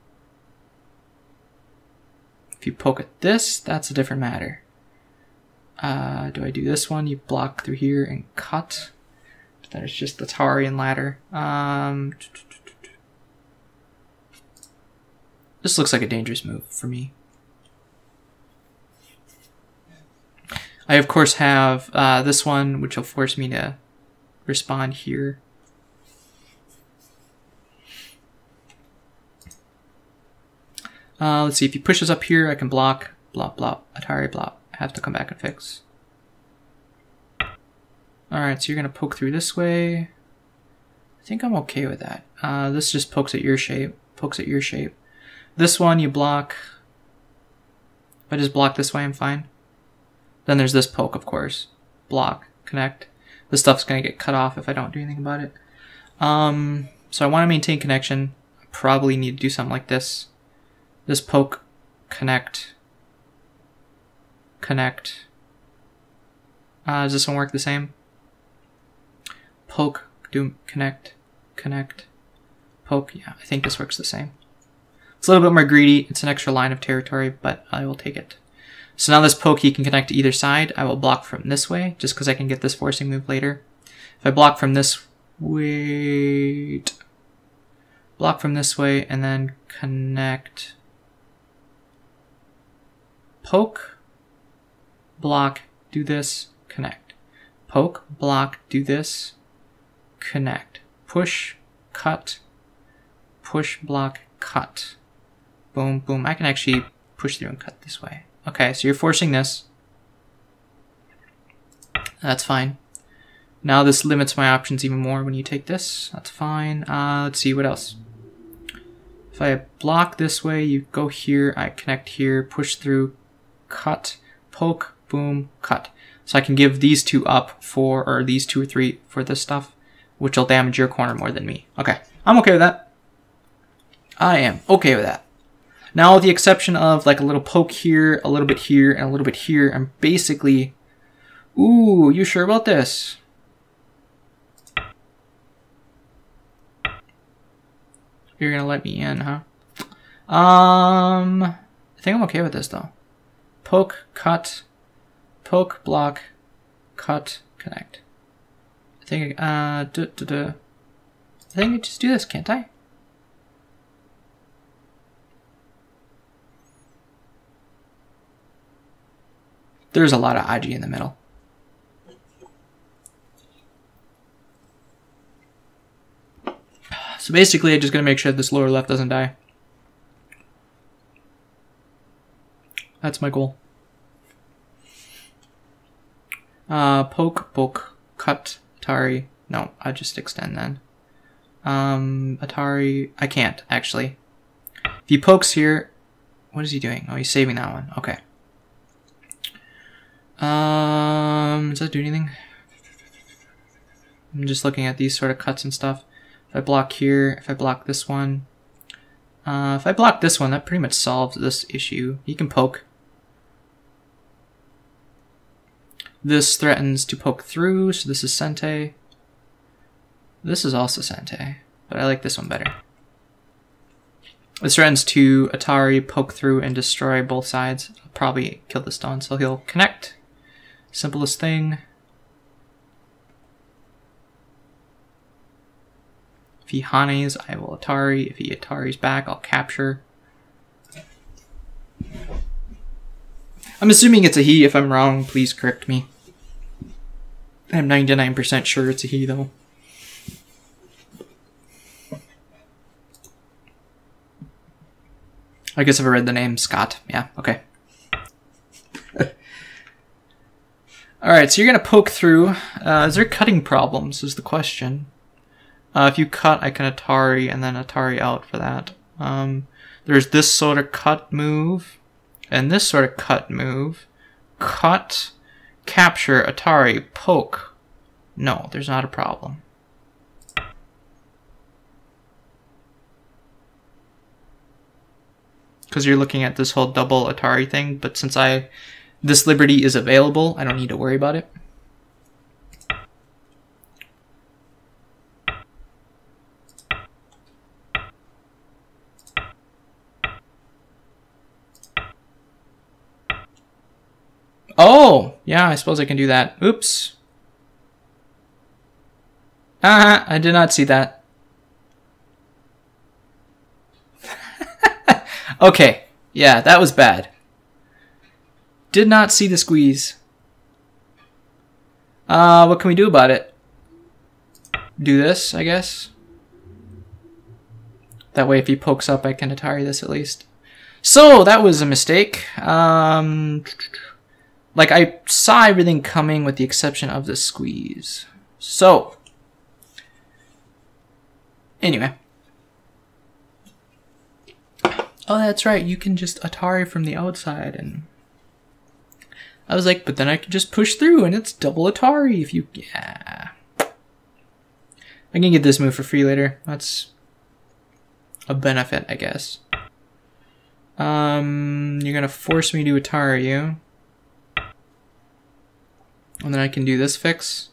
If you poke at this, that's a different matter. Do I do this one? You block through here and cut. Then it's just the Atari and ladder. This looks like a dangerous move for me. I of course have this one, which will force me to respond here. Let's see, if he pushes up here, I can block, blop, blop, Atari, blop. I have to come back and fix. Alright, so you're going to poke through this way. I think I'm okay with that. This just pokes at your shape. This one you block. If I just block this way, I'm fine. Then there's this poke, of course. Block, connect. This stuff's going to get cut off if I don't do anything about it. So I want to maintain connection. I probably need to do something like this. This poke, connect. connect. Does this one work the same? Poke, do connect, connect, poke. Yeah, I think this works the same. It's a little bit more greedy. It's an extra line of territory, but I will take it. So now this poke, he can connect to either side. I will block from this way, just because I can get this forcing move later. If I block from this way, block from this way, and then connect, poke, block, do this, connect. Poke, block, do this, connect. Push, cut, push, block, cut. Boom, boom. I can actually push through and cut this way. Okay, so you're forcing this. That's fine. Now this limits my options even more when you take this. That's fine. Let's see, what else? If I block this way, you go here, I connect here, push through, cut, poke, boom, cut. So I can give these two up for, or these 2 or 3 for this stuff, which will damage your corner more than me. Okay, I'm okay with that. I am okay with that. Now, with the exception of like a little poke here, a little bit here, and a little bit here, I'm basically... Ooh, you sure about this? You're gonna let me in, huh? I think I'm okay with this though. Poke, cut, poke, block, cut, connect. I think I think I just do this, can't I? There's a lot of Aji in the middle. So basically, I'm just going to make sure this lower left doesn't die. That's my goal. Poke, poke, cut, Atari. No, I just extend then. Atari, I can't, actually. If he pokes here, what is he doing? Oh, he's saving that one. Okay. Does that do anything? I'm just looking at these sort of cuts and stuff. If I block here, if I block this one, if I block this one, that pretty much solves this issue. He can poke. This threatens to poke through, so this is Sente. This is also Sente, but I like this one better. This threatens to Atari, poke through, and destroy both sides. I'll probably kill the stone, so he'll connect. Simplest thing. If he Hanes, I will Atari. If he Atari's back, I'll capture. I'm assuming it's a he. If I'm wrong, please correct me. I'm 99% sure it's a he, though. I guess if I read the name, Scott. Yeah, okay. Alright, so you're going to poke through. Is there cutting problems, is the question. If you cut, I can Atari, and then Atari out for that. There's this sort of cut move, and this sort of cut move. Cut, capture, Atari, poke. No, there's not a problem. Because you're looking at this whole double Atari thing, but since this liberty is available, I don't need to worry about it. Oh, yeah, I suppose I can do that. Oops. I did not see that. Okay, yeah, that was bad. Did not see the squeeze. What can we do about it? Do this, I guess. That way if he pokes up, I can Atari this at least. So, that was a mistake. Like, I saw everything coming with the exception of the squeeze. So, anyway. Oh, that's right, you can just Atari from the outside, and I was like, but then I can just push through, and it's double Atari if you... Yeah. I can get this move for free later. That's a benefit, I guess. You're gonna force me to Atari you. And then I can do this fix.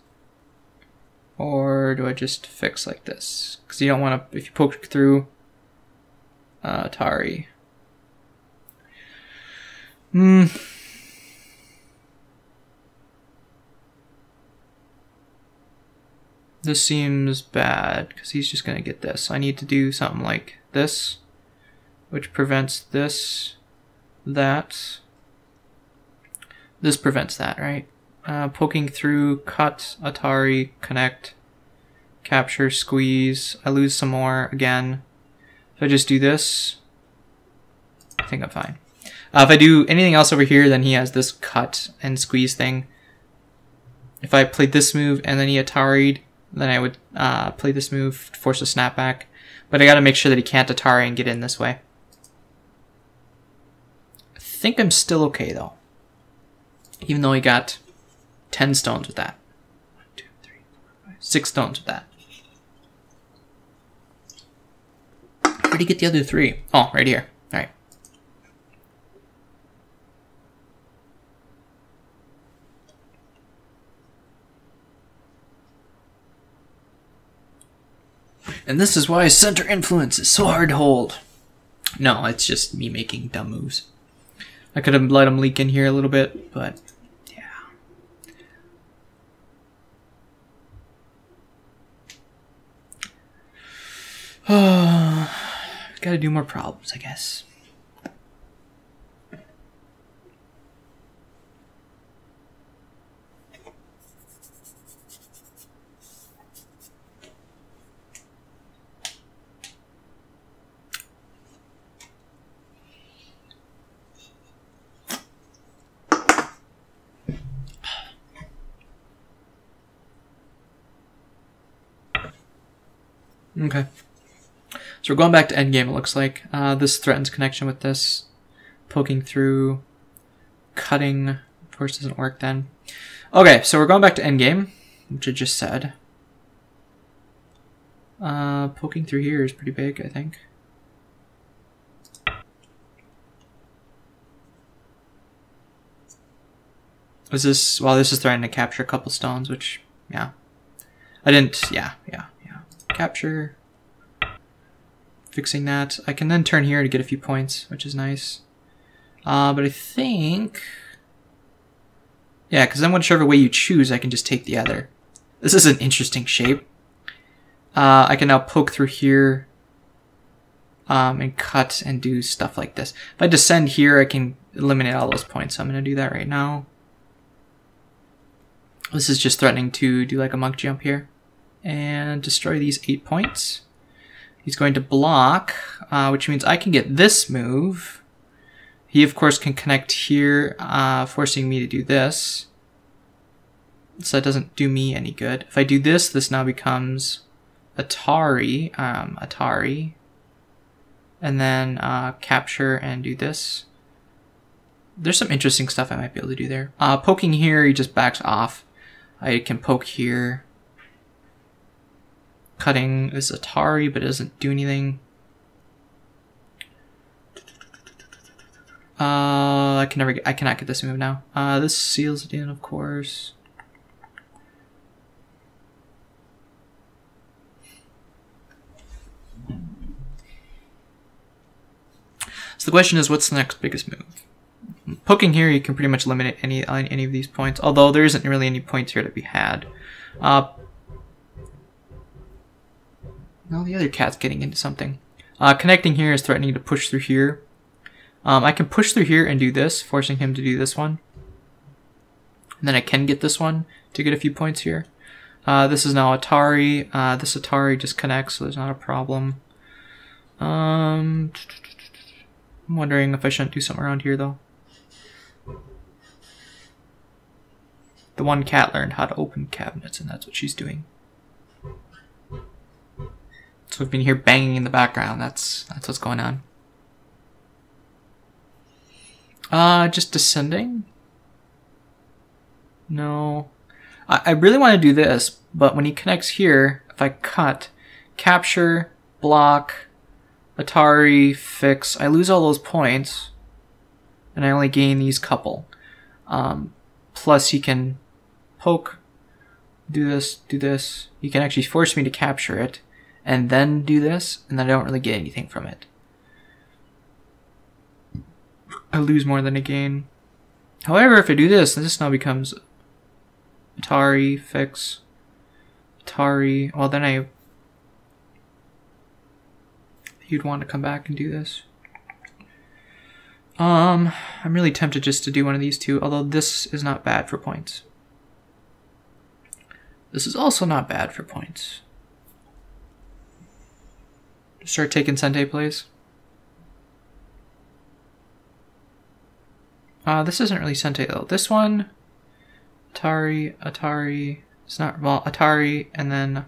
Or do I just fix like this? Because you don't want to, if you poke through Atari. This seems bad because he's just going to get this. So I need to do something like this, which prevents this, that. This prevents that, right? Poking through, cut, Atari, connect, capture, squeeze. I lose some more again. If I just do this, I think I'm fine. If I do anything else over here, then he has this cut and squeeze thing. If I played this move and then he Atari'd, then I would play this move, force a snapback. But I gotta make sure that he can't Atari and get in this way. I think I'm still okay though. Even though he got 10 stones with that. 1, 2, 3, 4, 5, 6 stones with that. Where'd he get the other 3? Oh, right here. Alright. And this is why center influence is so hard to hold. No, it's just me making dumb moves. I could have let him leak in here a little bit, but yeah. Gotta do more problems, I guess. Okay. So we're going back to endgame, it looks like. This threatens connection with this. Poking through. Cutting. Of course, doesn't work then. Okay, so we're going back to endgame, which I just said. Poking through here is pretty big, I think. Was this... Well, this is threatening to capture a couple stones, which... Yeah. I didn't... Yeah. Capture. Fixing that. I can then turn here to get a few points, which is nice. But I think... Yeah, because then whichever way you choose, I can just take the other. This is an interesting shape. I can now poke through here and cut and do stuff like this. If I descend here, I can eliminate all those points. So I'm going to do that right now. This is just threatening to do like a monk jump here. And destroy these 8 points. He's going to block, which means I can get this move. He, of course, can connect here, forcing me to do this. So that doesn't do me any good. If I do this, this now becomes Atari. Atari. And then capture and do this. There's some interesting stuff I might be able to do there. Poking here, he just backs off. I can poke here. Cutting is Atari, but it doesn't do anything. I cannot get this move now. This seals it in, of course. So the question is, what's the next biggest move? Poking here, you can pretty much eliminate any of these points, although there isn't really any points here to be had. Now the other cat's getting into something. Connecting here is threatening to push through here. I can push through here and do this, forcing him to do this one. And then I can get this one to get a few points here. This is now Atari. This Atari just connects, so there's not a problem. I'm wondering if I shouldn't do something around here, though. The one cat learned how to open cabinets, and that's what she's doing. So if you can hear banging in the background, that's what's going on. Just descending? No. I really want to do this, but when he connects here, if I cut, capture, block, Atari, fix, I lose all those points, and I only gain these couple. Plus he can poke, do this. You can actually force me to capture it, and then do this, and then I don't really get anything from it. I lose more than I gain. However, if I do this, then this now becomes Atari, fix, Atari. Well, then you'd want to come back and do this. I'm really tempted just to do one of these two, although this is not bad for points. This is also not bad for points. Start taking Sente plays. This isn't really Sente though. This one, Atari, it's not, well, Atari, and then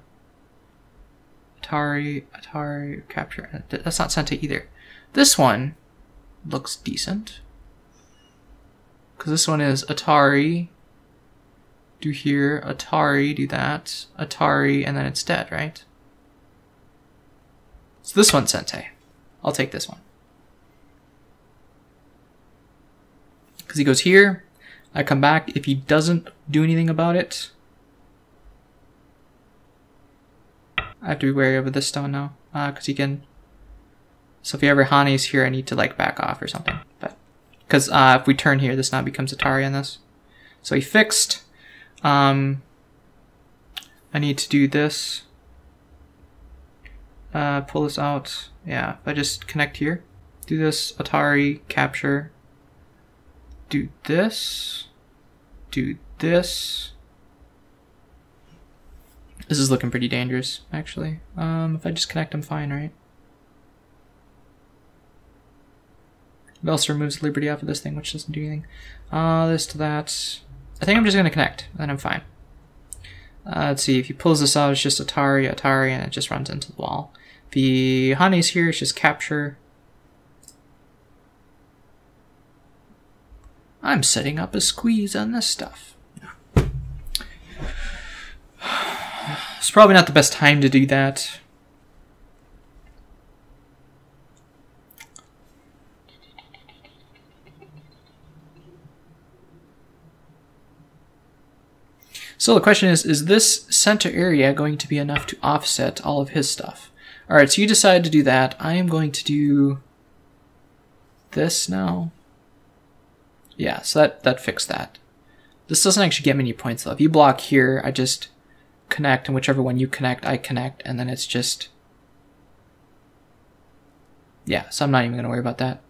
Atari, capture. That's not Sente either. This one looks decent. Because this one is Atari, do here, Atari, do that, Atari, and then it's dead, right? So this one's Sente. I'll take this one. Because he goes here, I come back. If he doesn't do anything about it, I have to be wary of this stone now. Because he can... So if he ever Hanes here, I need to like back off or something. But because if we turn here, this now becomes Atari on this. So he fixed. I need to do this. Pull this out. Yeah, if I just connect here. Do this, Atari, capture. Do this. Do this. This is looking pretty dangerous, actually. If I just connect, I'm fine, right? It also removes Liberty off of this thing, which doesn't do anything. This to that. I think I'm just going to connect, then I'm fine. Let's see, if he pulls this out, it's just Atari, and it just runs into the wall. If he Hanes here, it's just capture. I'm setting up a squeeze on this stuff. It's probably not the best time to do that. So the question is this center area going to be enough to offset all of his stuff? Alright, so you decide to do that. I am going to do this now. Yeah, so that fixed that. This doesn't actually get me any points though. If you block here, I just connect, and whichever one you connect, I connect, and then it's just... Yeah, so I'm not even going to worry about that.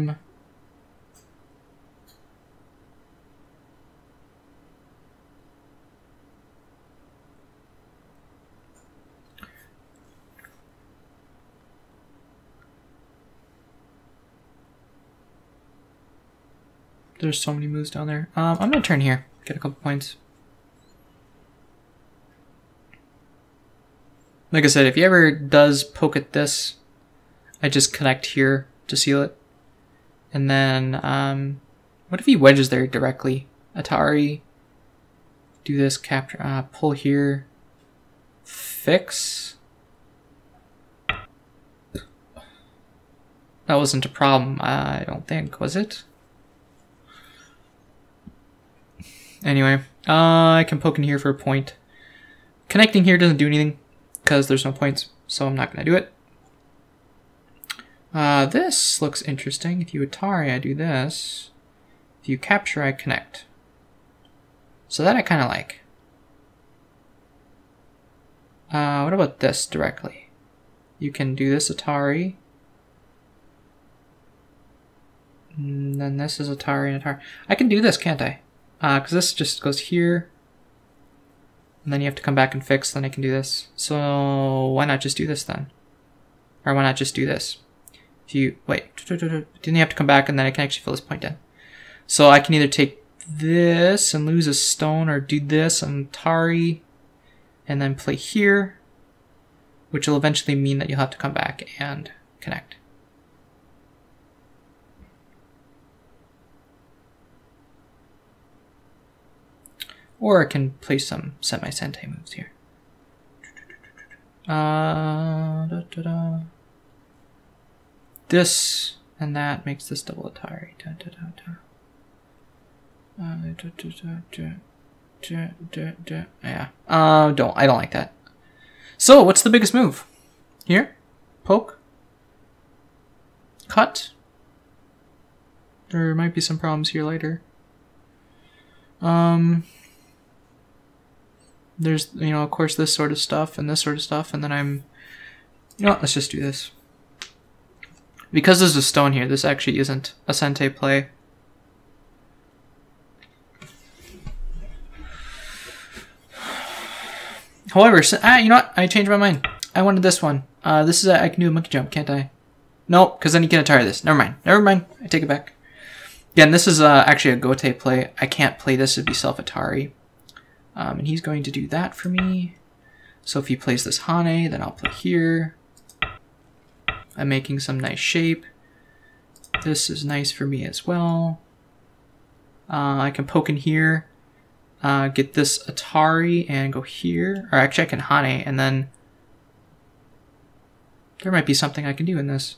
There's so many moves down there. I'm going to turn here, get a couple points. Like I said, if he ever does poke at this, I just connect here to seal it. And then, what if he wedges there directly? Atari, do this, capture, pull here, fix. That wasn't a problem, I don't think, was it? Anyway, I can poke in here for a point. Connecting here doesn't do anything because there's no points, so I'm not going to do it. This looks interesting. If you Atari, I do this. If you capture, I connect. So that I kind of like. What about this directly? You can do this Atari. And then this is Atari and Atari. I can do this, can't I? Because this just goes here. And then you have to come back and fix, then I can do this. So why not just do this then? Or why not just do this? If you, wait, then you have to come back and then I can actually fill this point in. So I can either take this and lose a stone, or do this and Atari, and then play here, which will eventually mean that you'll have to come back and connect. Or I can play some semi-Sente moves here. This and that makes this double Atari. Yeah. I don't like that. So, what's the biggest move? Here? Poke? Cut? There might be some problems here later. There's, you know, of course, this sort of stuff and this sort of stuff, and then I'm... You know what, let's just do this. Because there's a stone here, this actually isn't a Sente play. However, you know what? I changed my mind. I wanted this one. This is I can do a monkey jump, can't I? Nope, because then you can Atari this. Never mind. Never mind. I take it back. Again, this is actually a Gote play. I can't play this. It'd be self-Atari. And he's going to do that for me. So if he plays this Hane, then I'll play here. I'm making some nice shape. This is nice for me as well. I can poke in here. Get this Atari and go here. Or actually I can Hane and then there might be something I can do in this.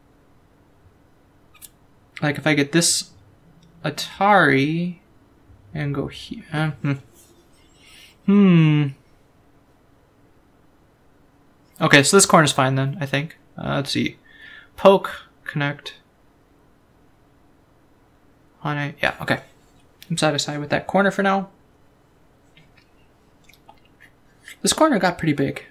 Like if I get this Atari and go here. Okay, so this corner's fine then, I think. Let's see. Poke, connect. Hane. Yeah, okay. I'm satisfied with that corner for now. This corner got pretty big.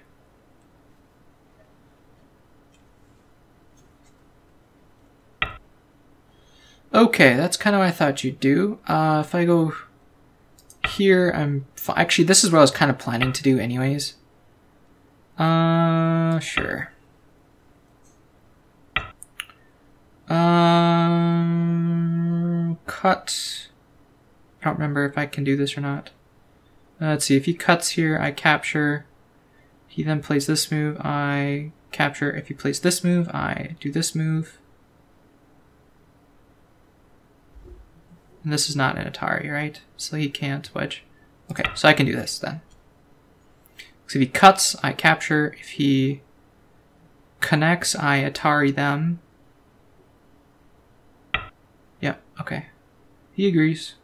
Okay, that's kind of what I thought you'd do. If I go here, actually, this is what I was kind of planning to do anyways. Sure. Cut. I don't remember if I can do this or not. Let's see, if he cuts here, I capture. He then plays this move, I capture. If he plays this move, I do this move. And this is not an Atari, right? So he can't wedge. Okay, so I can do this then. So if he cuts, I capture. If he connects, I Atari them. Yep, okay. He agrees.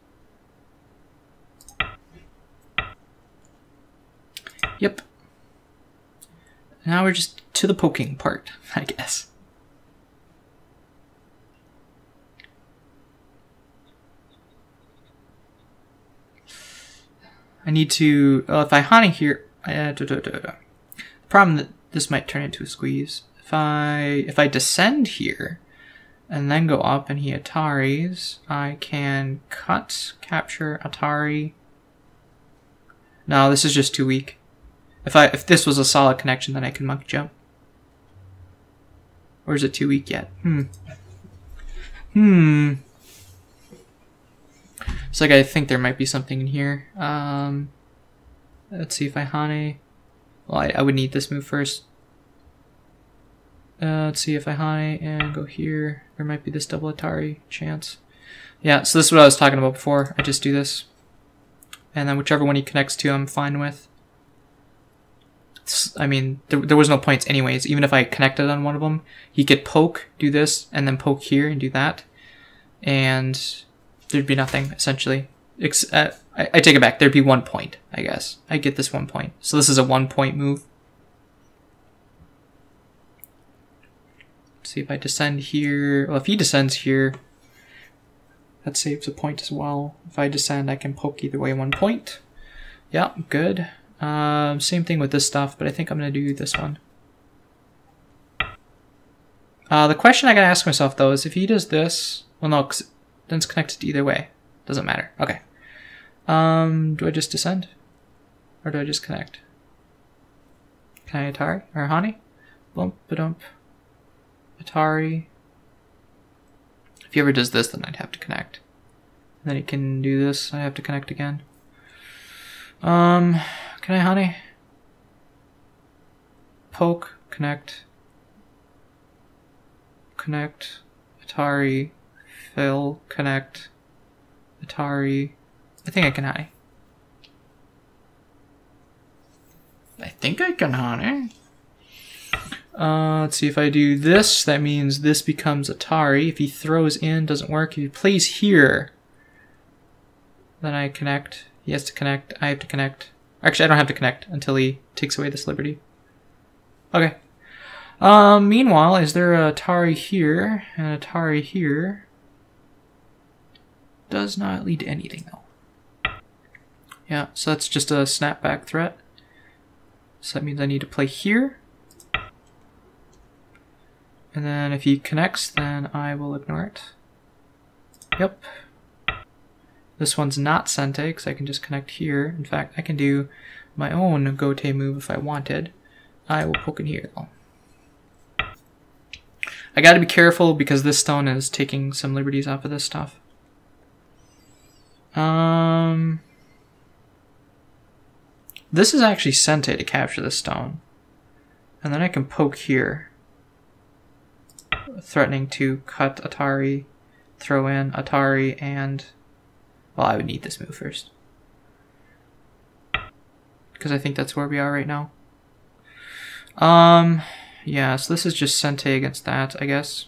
Yep. Now we're just to the poking part, I guess. I need to, if I Hane here, the problem that this might turn into a squeeze. If I descend here and then go up and he Ataris, I can cut, capture, Atari. No, this is just too weak. If this was a solid connection, then I can monkey jump. Or is it too weak yet? It's like I think there might be something in here. Let's see if I Hane. Well, I would need this move first. Let's see if I Hane and go here. There might be this double Atari chance. Yeah, so this is what I was talking about before. I just do this. And then whichever one he connects to, I'm fine with. I mean, there was no points anyways. Even if I connected on one of them, he could poke, do this, and then poke here and do that. And there'd be nothing, essentially. I take it back. There'd be 1 point, I guess. I get this 1 point. So this is a 1 point move. See if I descend here. Well, if he descends here, that saves a point as well. If I descend, I can poke either way 1 point. Yeah, good. Same thing with this stuff, but I think I'm going to do this one. The question I got to ask myself, though, is if he does this... Well, no, because then it's connected either way. Doesn't matter. Okay. Do I just descend? Or do I just connect? Can I Atari? Or Hane? Bump, ba-dump. Atari. If he ever does this, then I'd have to connect. And then he can do this. I have to connect again. Can I Hane? Poke, connect. Connect. Atari. Fill, connect. Atari. I think I can Hane. I think I can Hane. Let's see, if I do this, that means this becomes Atari. If he throws in, doesn't work. If he plays here, then I connect. He has to connect. I have to connect. Actually, I don't have to connect until he takes away this liberty. Okay. Meanwhile, is there a Atari here? And Atari here. Does not lead to anything, though. Yeah, so that's just a snapback threat. So that means I need to play here. And then if he connects, then I will ignore it. Yep. This one's not Sente, because I can just connect here. In fact, I can do my own Gote move if I wanted. I will poke in here, though. I gotta be careful because this stone is taking some liberties off of this stuff. This is actually Sente to capture this stone. And then I can poke here. Threatening to cut Atari, throw in Atari, and... well, I would need this move first. Because I think that's where we are right now. Yeah, so this is just Sente against that, I guess.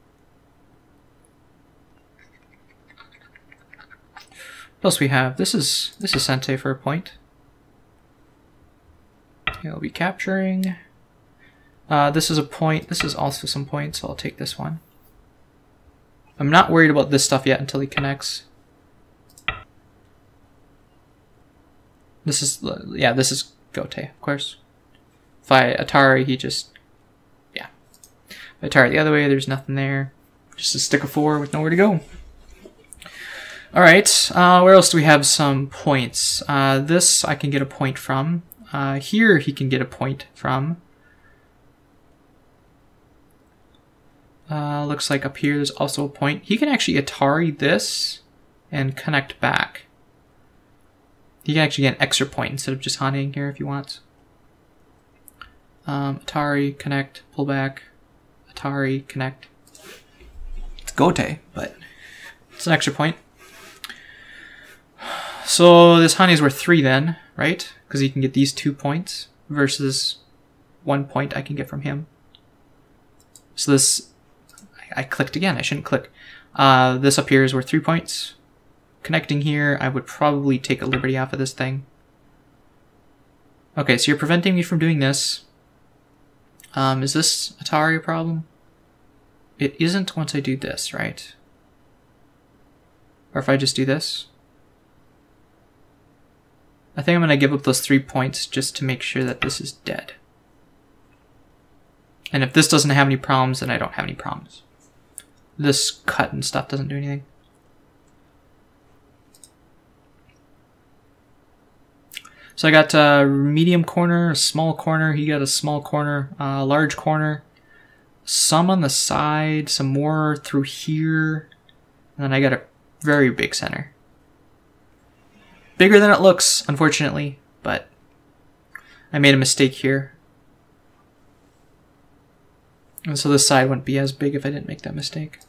What else we have? This is Sente for a point. He'll be capturing. This is a point. This is also some points, so I'll take this one. I'm not worried about this stuff yet until he connects. This is, yeah, this is Gote, of course. If I Atari, he just, yeah. If I Atari the other way, there's nothing there. Just a stick of 4 with nowhere to go. Alright, where else do we have some points? This I can get a point from. Here he can get a point from. Looks like up here there's also a point. He can actually Atari this and connect back. He can actually get an extra point instead of just hunting here if he wants. Atari, connect, pull back. Atari, connect. It's Gote, but it's an extra point. So this honey is worth 3 then, right? Because he can get these 2 points versus 1 point I can get from him. So this, I clicked again, I shouldn't click. This up here is worth 3 points. Connecting here, I would probably take a liberty off of this thing. Okay, so you're preventing me from doing this. Is this Atari a problem? It isn't once I do this, right? Or if I just do this? I think I'm going to give up those 3 points just to make sure that this is dead. And if this doesn't have any problems, then I don't have any problems. This cut and stuff doesn't do anything. So I got a medium corner, a small corner. He got a small corner, a large corner. Some on the side, some more through here. And then I got a very big center. Bigger than it looks, unfortunately, but I made a mistake here. And so this side wouldn't be as big if I didn't make that mistake.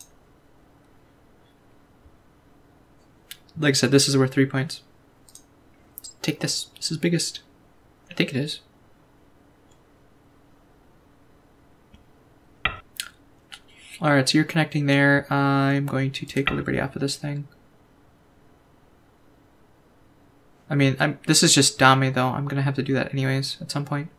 Like I said, this is worth 3 points. Take this. This is biggest. I think it is. Alright, so you're connecting there. I'm going to take a liberty off of this thing. I mean, this is just Dame though. I'm gonna have to do that anyways at some point.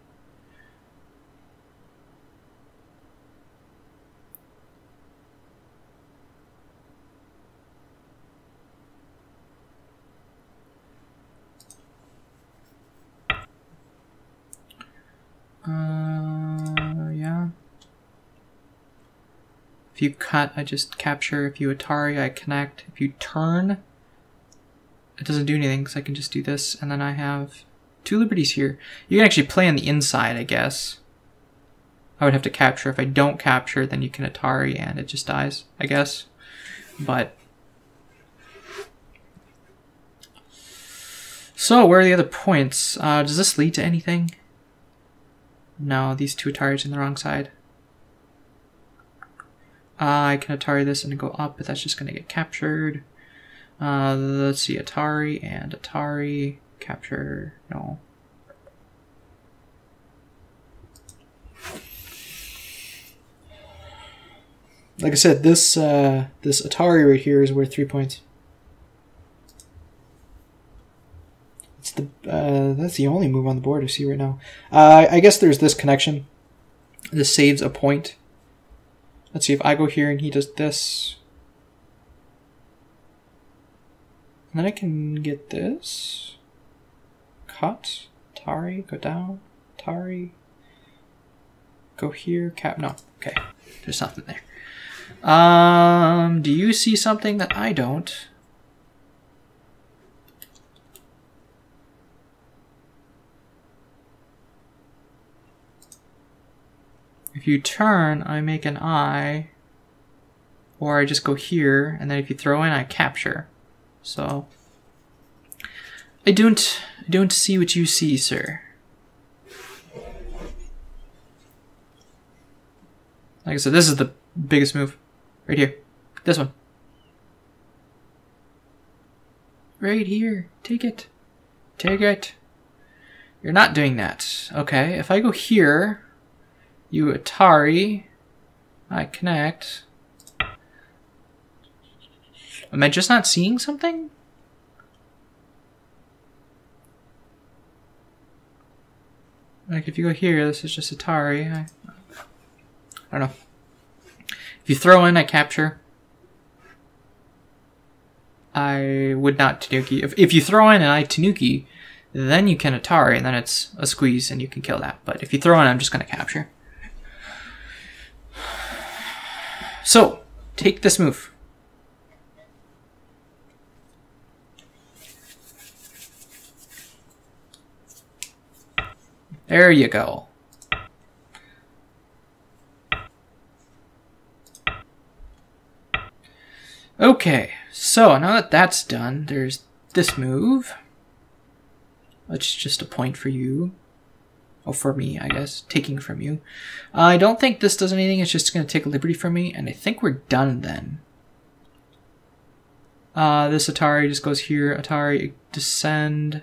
Yeah. If you cut, I just capture. If you Atari, I connect. If you turn, it doesn't do anything because I can just do this, and then I have 2 liberties here. You can actually play on the inside, I guess. I would have to capture. If I don't capture, then you can Atari and it just dies, I guess. But so where are the other points? Does this lead to anything? No, these 2 Ataris on the wrong side. I can Atari this and go up, but that's just going to get captured. Let's see, Atari and Atari. Capture, no. Like I said, this Atari right here is worth 3 points. That's the only move on the board I see right now. I guess there's this connection. This saves a point. Let's see if I go here and he does this. And then I can get this. Cut. Atari. Go down. Atari. Go here. Cap. No. Okay. There's nothing there. Do you see something that I don't? If you turn, I make an I, or I just go here, and then if you throw in, I capture. So I don't see what you see, sir. Like I said, this is the biggest move, right here. This one, right here. Take it, take it. You're not doing that. Okay, if I go here. You Atari, I connect. Am I just not seeing something? Like if you go here, this is just Atari. I don't know. If you throw in, I capture. I would not Tanuki. If you throw in and I Tanuki, then you can Atari, and then it's a squeeze and you can kill that. But if you throw in, I'm just going to capture. So, take this move. There you go. Okay, so now that that's done, there's this move. That's just a point for you. Oh, for me, I guess. Taking from you. I don't think this does anything. It's just going to take a liberty from me. And I think we're done then. This Atari just goes here. Atari, descend.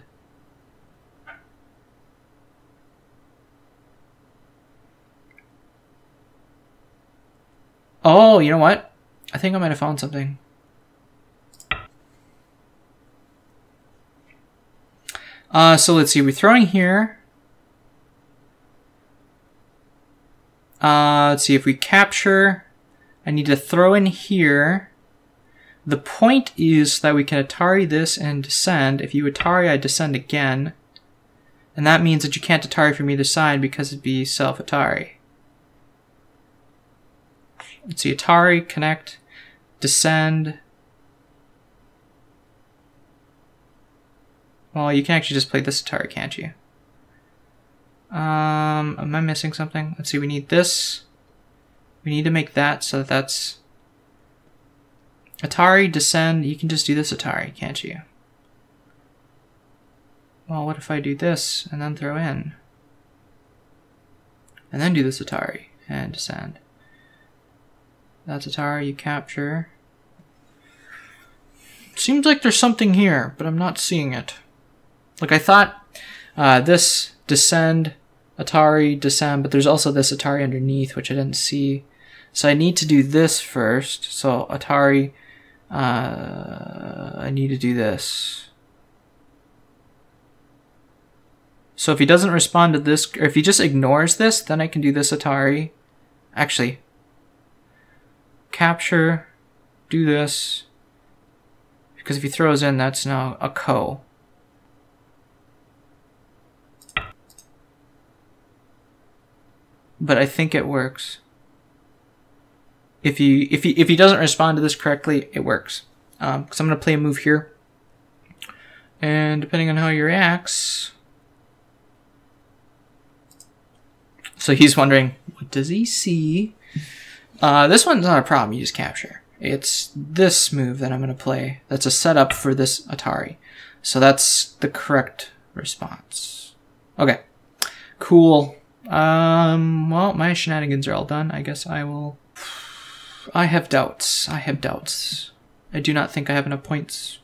Oh, you know what? I think I might have found something. So let's see. We're throwing here. Let's see, if we capture, I need to throw in here. The point is that we can Atari this and descend. If you Atari, I descend again. And that means that you can't Atari from either side because it'd be self-Atari. Let's see, Atari, connect, descend. Well, you can actually just play this Atari, can't you? Am I missing something? Let's see, we need this. We need to make that so that's Atari, descend. You can just do this Atari, can't you? Well, what if I do this and then throw in? And then do this Atari and descend. That's Atari, you capture. Seems like there's something here, but I'm not seeing it. Like I thought this descend, Atari, descend, but there's also this Atari underneath, which I didn't see. So I need to do this first. So Atari, I need to do this. So if he doesn't respond to this, or if he just ignores this, then I can do this Atari. Actually, capture, do this. Because if he throws in, that's now a ko. But I think it works. If he doesn't respond to this correctly, it works. Because I'm going to play a move here. And depending on how he reacts... So he's wondering, what does he see? This one's not a problem, you just capture. It's this move that I'm going to play. That's a setup for this Atari. So that's the correct response. Okay. Cool. Well, my shenanigans are all done. I guess I will... I have doubts. I have doubts. I do not think I have enough points.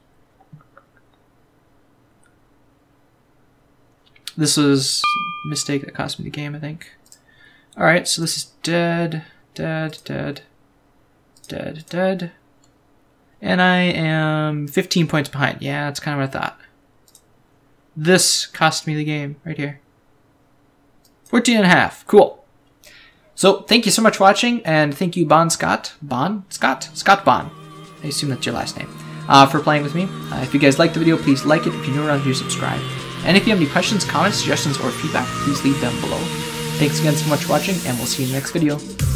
This was a mistake that cost me the game, I think. Alright, so this is dead, dead, dead, dead, dead. And I am 15 points behind. Yeah, that's kind of what I thought. This cost me the game right here. 14.5. Cool. So thank you so much for watching, and thank you Scott Bond. I assume that's your last name. For playing with me. If you guys liked the video, please like it. If you're new around here, subscribe. And if you have any questions, comments, suggestions, or feedback, please leave them below. Thanks again so much for watching, and we'll see you in the next video.